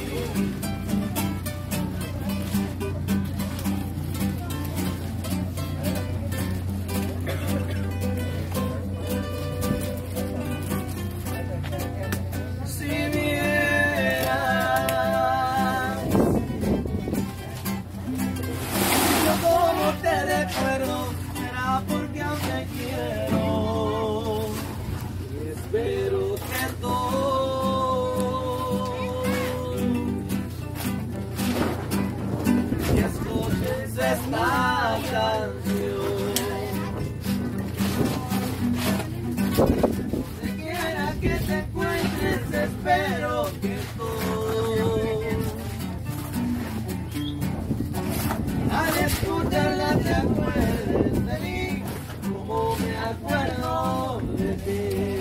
Si vieras yo como te recuerdo, será porque aún te quiero. Espero que tú y escuches esta canción. Donde quiera que te encuentres, espero que tú al escucharla te acuerdes de mí, como me acuerdo de ti.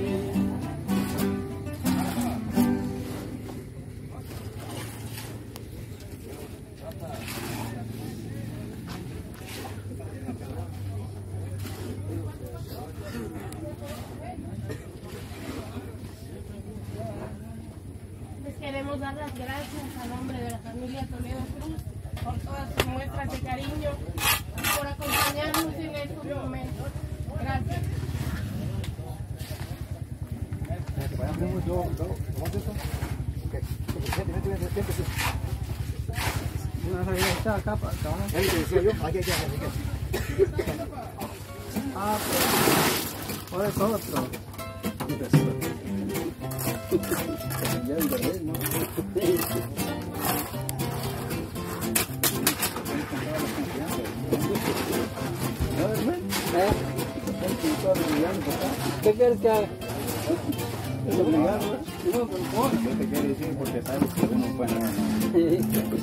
Les queremos dar las gracias a nombre de la familia Toledo Cruz por todas sus muestras de cariño y por acompañarnos en estos momentos. Gracias. Una salida está acá para acá. Ah, ahora es otro. Ya el bebé, ¿no? ¿Qué quieres que haga? Es obligado. ¿Qué te quiere decir? Porque sabes que uno puede.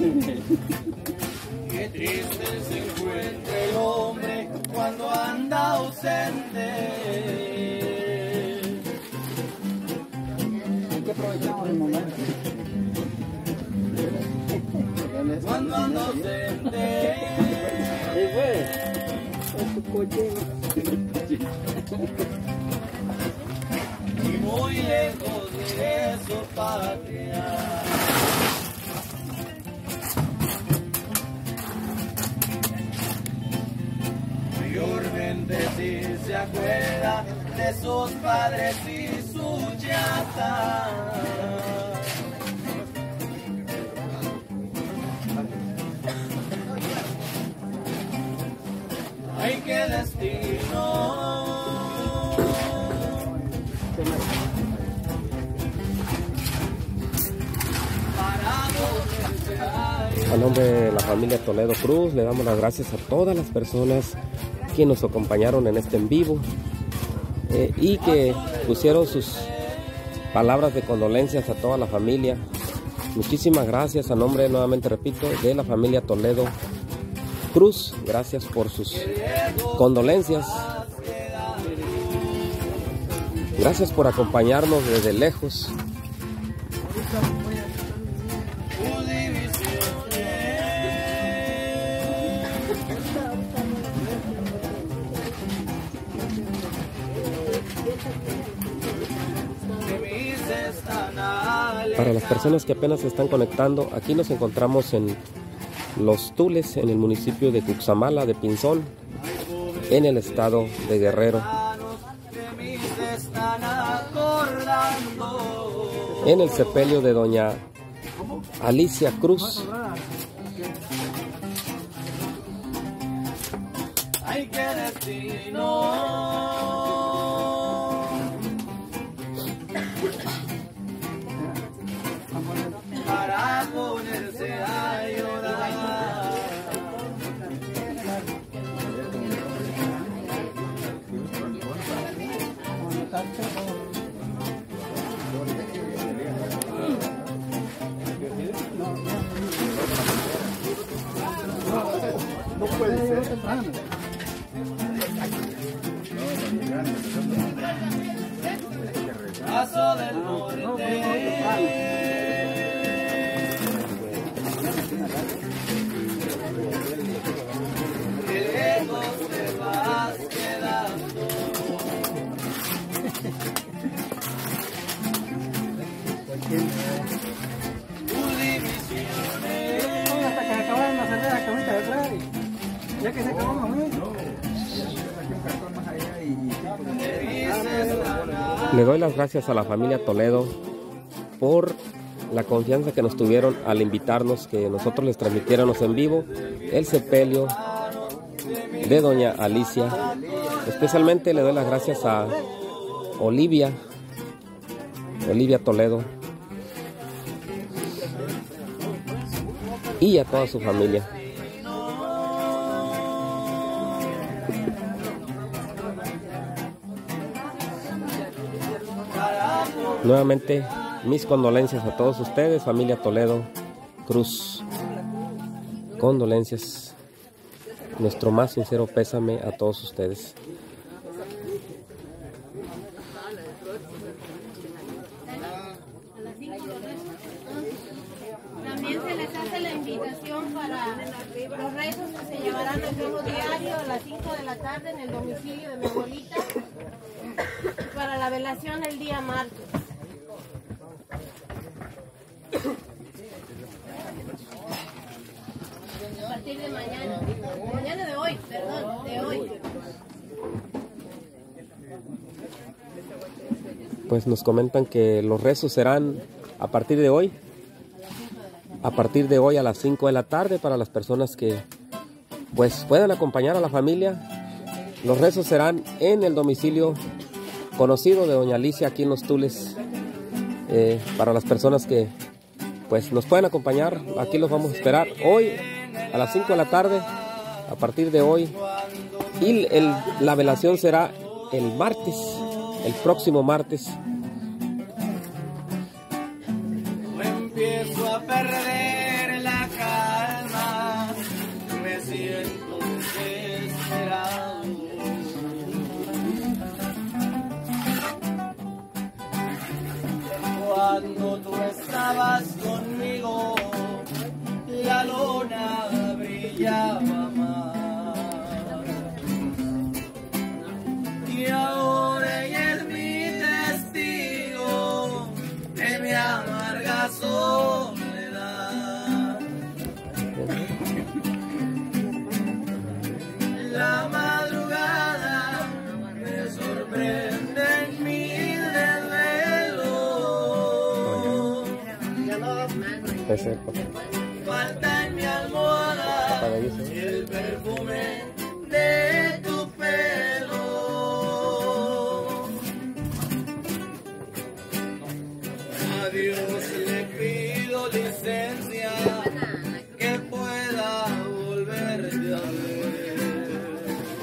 Qué triste se encuentra el hombre cuando anda ausente. Hay que aprovechar el momento. Cuando anda ausente. Es tu coche. Y muy lejos de su patria. Mayormente si se acuerda de sus padres y su chata. Ay, qué destino. A nombre de la familia Toledo Cruz, le damos las gracias a todas las personas que nos acompañaron en este en vivo y que pusieron sus palabras de condolencias a toda la familia. Muchísimas gracias a nombre, nuevamente repito, de la familia Toledo Cruz. Gracias por sus condolencias. Gracias por acompañarnos desde lejos. Para las personas que apenas se están conectando, aquí nos encontramos en Los Tules, en el municipio de Cuxamala de Pinzón, en el estado de Guerrero, en el sepelio de doña Alicia Cruz. Ay, qué destino. Para ponerse a llorar. No puede ser. Paso del norte. Hasta que acabaron de hacer la camita de atrás. Ya que se acabó más o menos. Le doy las gracias a la familia Toledo por la confianza que nos tuvieron al invitarnos que nosotros les transmitiéramos en vivo el sepelio de doña Alicia. Especialmente le doy las gracias a Olivia Toledo y a toda su familia. Nuevamente, mis condolencias a todos ustedes, familia Toledo Cruz. Condolencias. Nuestro más sincero pésame a todos ustedes. También se les hace la invitación para los rezos que se llevarán el nuevo diario a las 5 de la tarde en el domicilio de mi abuelita para la velación el día martes. A partir de mañana de hoy, perdón, de hoy. Pues nos comentan que los rezos serán a partir de hoy. A partir de hoy a las 5 de la tarde para las personas que pues puedan acompañar a la familia. Los rezos serán en el domicilio conocido de doña Alicia aquí en Los Tules. Para las personas que pues nos pueden acompañar, aquí los vamos a esperar hoy a las 5 de la tarde, a partir de hoy. Y la velación será el martes, el próximo martes. Empiezo a perder la calma, me siento desesperado. Cuando tú estabas conmigo, la luna brillaba más. agradecer por falta en mi almohada el perfume de tu pelo. A Dios le pido licencia que pueda volverte a ver.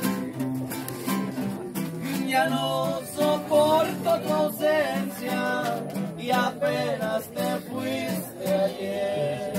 Ya no soporto tu ausencia y apenas te fuiste ayer.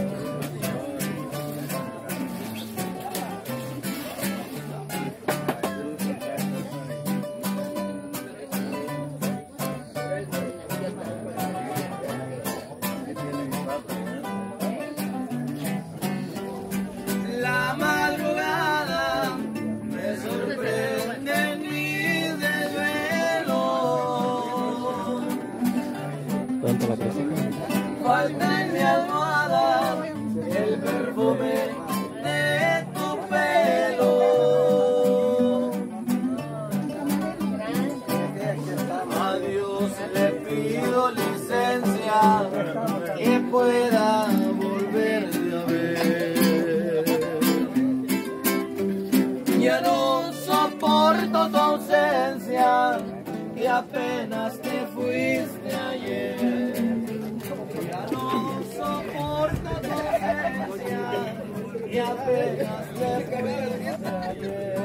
La madrugada me sorprende en mi desvelo. ¿Cuánto la presenta? Falta en mi almohada el perfume de tu pelo. A Dios le pido licencia que pueda volverte a ver. Ya no soporto tu ausencia y apenas te fuiste ayer. Ya no soporto tu ausencia y apenas te fuiste ayer.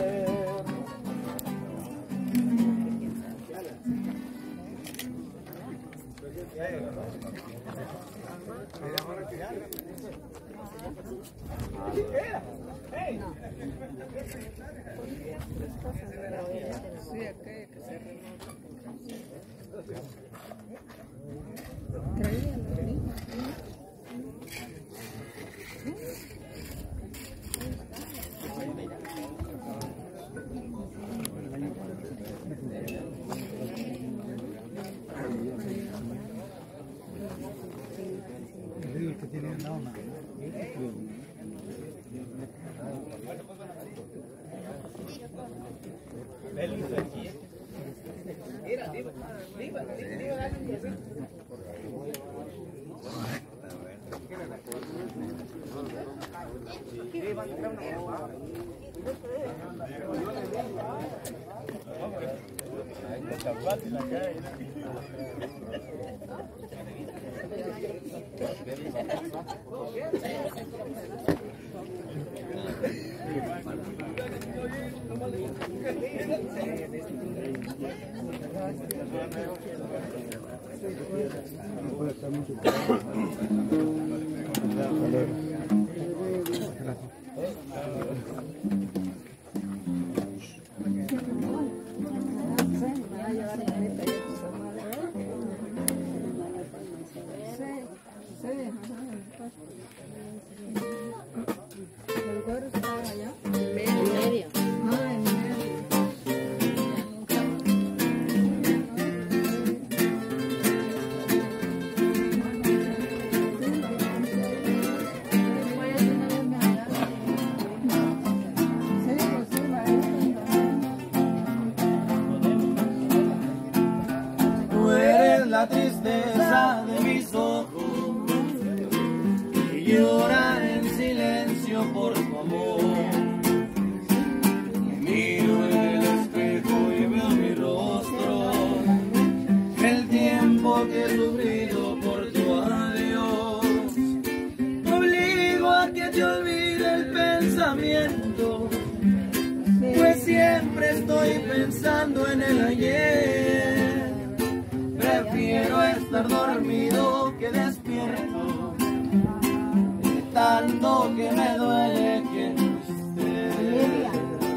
La tristeza de mis ojos que lloran en silencio por tu amor. Miro en el espejo y veo mi rostro, el tiempo que he sufrido por tu adiós. Me obligo a que te olvide el pensamiento, pues siempre estoy pensando en el ayer. Prefiero estar dormido que despierto, de tanto que me duele que no estés.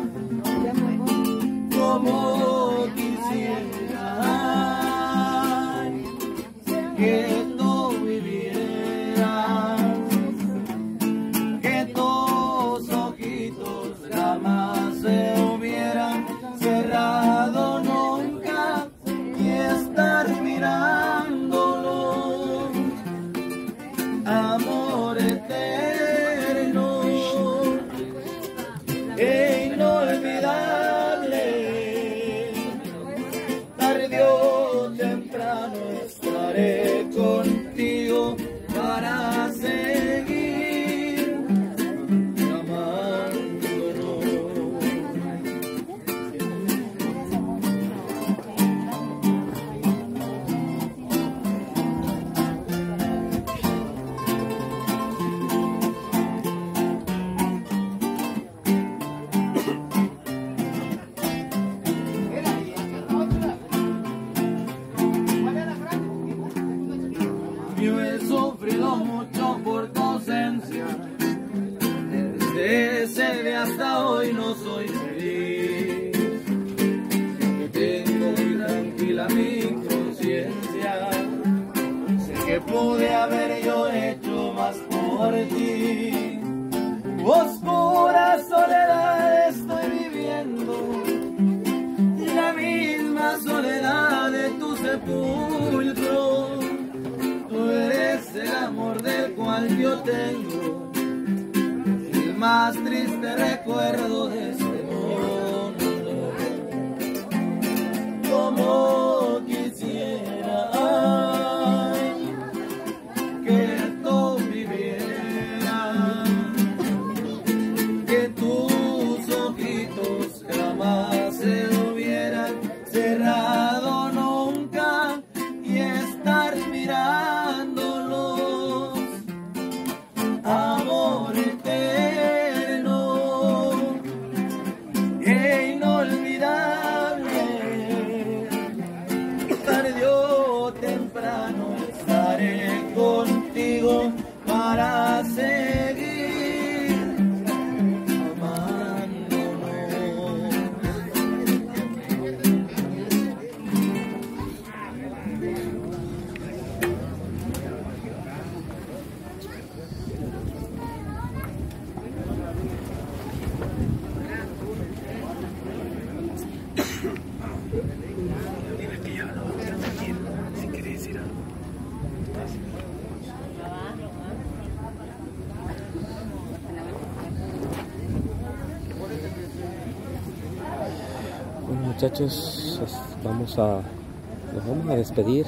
Como quisiera que tú vivieras, que tus ojitos jamás se hubieran cerrado nunca y estar mirándolo, amor eterno e inolvidable. Tarde o temprano estaré contigo para hacer hoy no soy feliz. Tengo muy tranquila mi conciencia. Sé que pude haber yo hecho más por ti. Oscura soledad estoy viviendo, la misma soledad de tu sepulcro. Tú eres el amor del cual yo tengo el más triste recuerdo de este mundo. Como quisiera que tú vivieras, que tus ojitos jamás se hubieran cerrado nunca y estar mirándolos. Amor eterno e inolvidable, tarde o temprano estaré contigo para seguir amándonos. Bueno, muchachos, pues, nos vamos a despedir.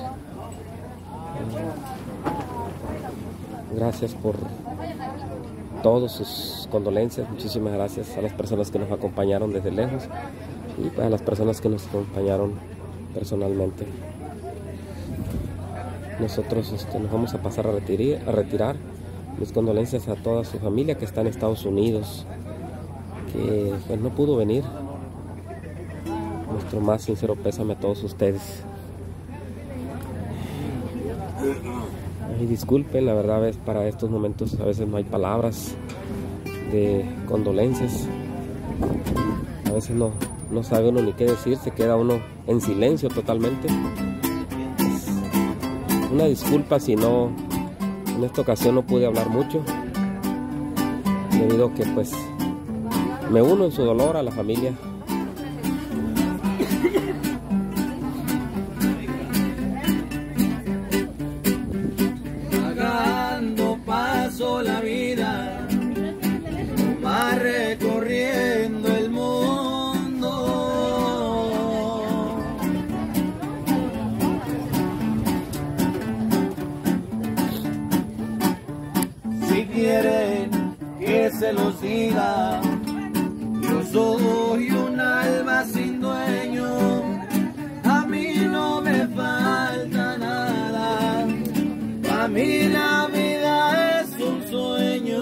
Gracias por todas sus condolencias. Muchísimas gracias a las personas que nos acompañaron desde lejos y a las personas que nos acompañaron personalmente. Nosotros nos vamos a pasar a retirar. Mis condolencias a toda su familia que está en Estados Unidos, que pues no pudo venir. Nuestro más sincero pésame a todos ustedes. Y disculpen, la verdad es para estos momentos a veces no hay palabras de condolencias. A veces no sabe uno ni qué decir, se queda uno en silencio totalmente. Es una disculpa si no, en esta ocasión no pude hablar mucho, debido a que pues me uno en su dolor a la familia. La vida va recorriendo el mundo. Si quieren que se los diga, yo soy un alma sin dueño. A mí no me falta nada. A mí la vida es un sueño.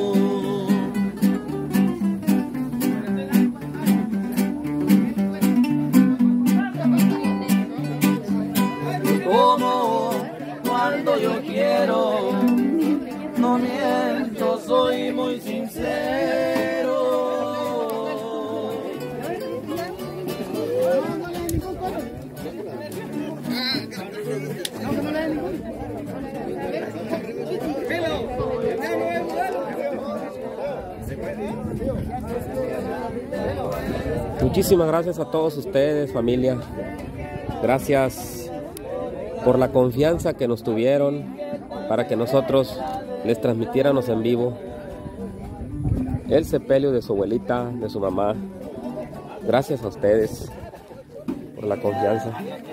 Como cuando yo quiero, no miento, soy muy sincero. Muchísimas gracias a todos ustedes, familia. Gracias por la confianza que nos tuvieron para que nosotros les transmitiéramos en vivo el sepelio de su abuelita, de su mamá. Gracias a ustedes por la confianza.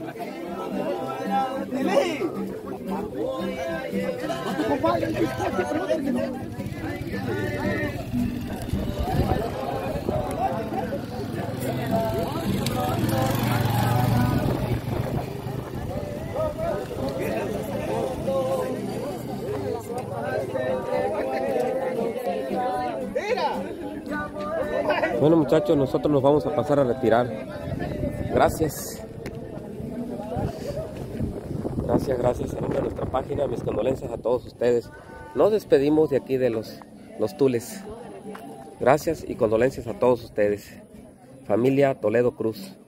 Bueno, muchachos, nosotros nos vamos a pasar a retirar. Gracias. Gracias en nombre de nuestra página. Mis condolencias a todos ustedes. Nos despedimos de aquí de los Tules. Gracias y condolencias a todos ustedes. Familia Toledo Cruz.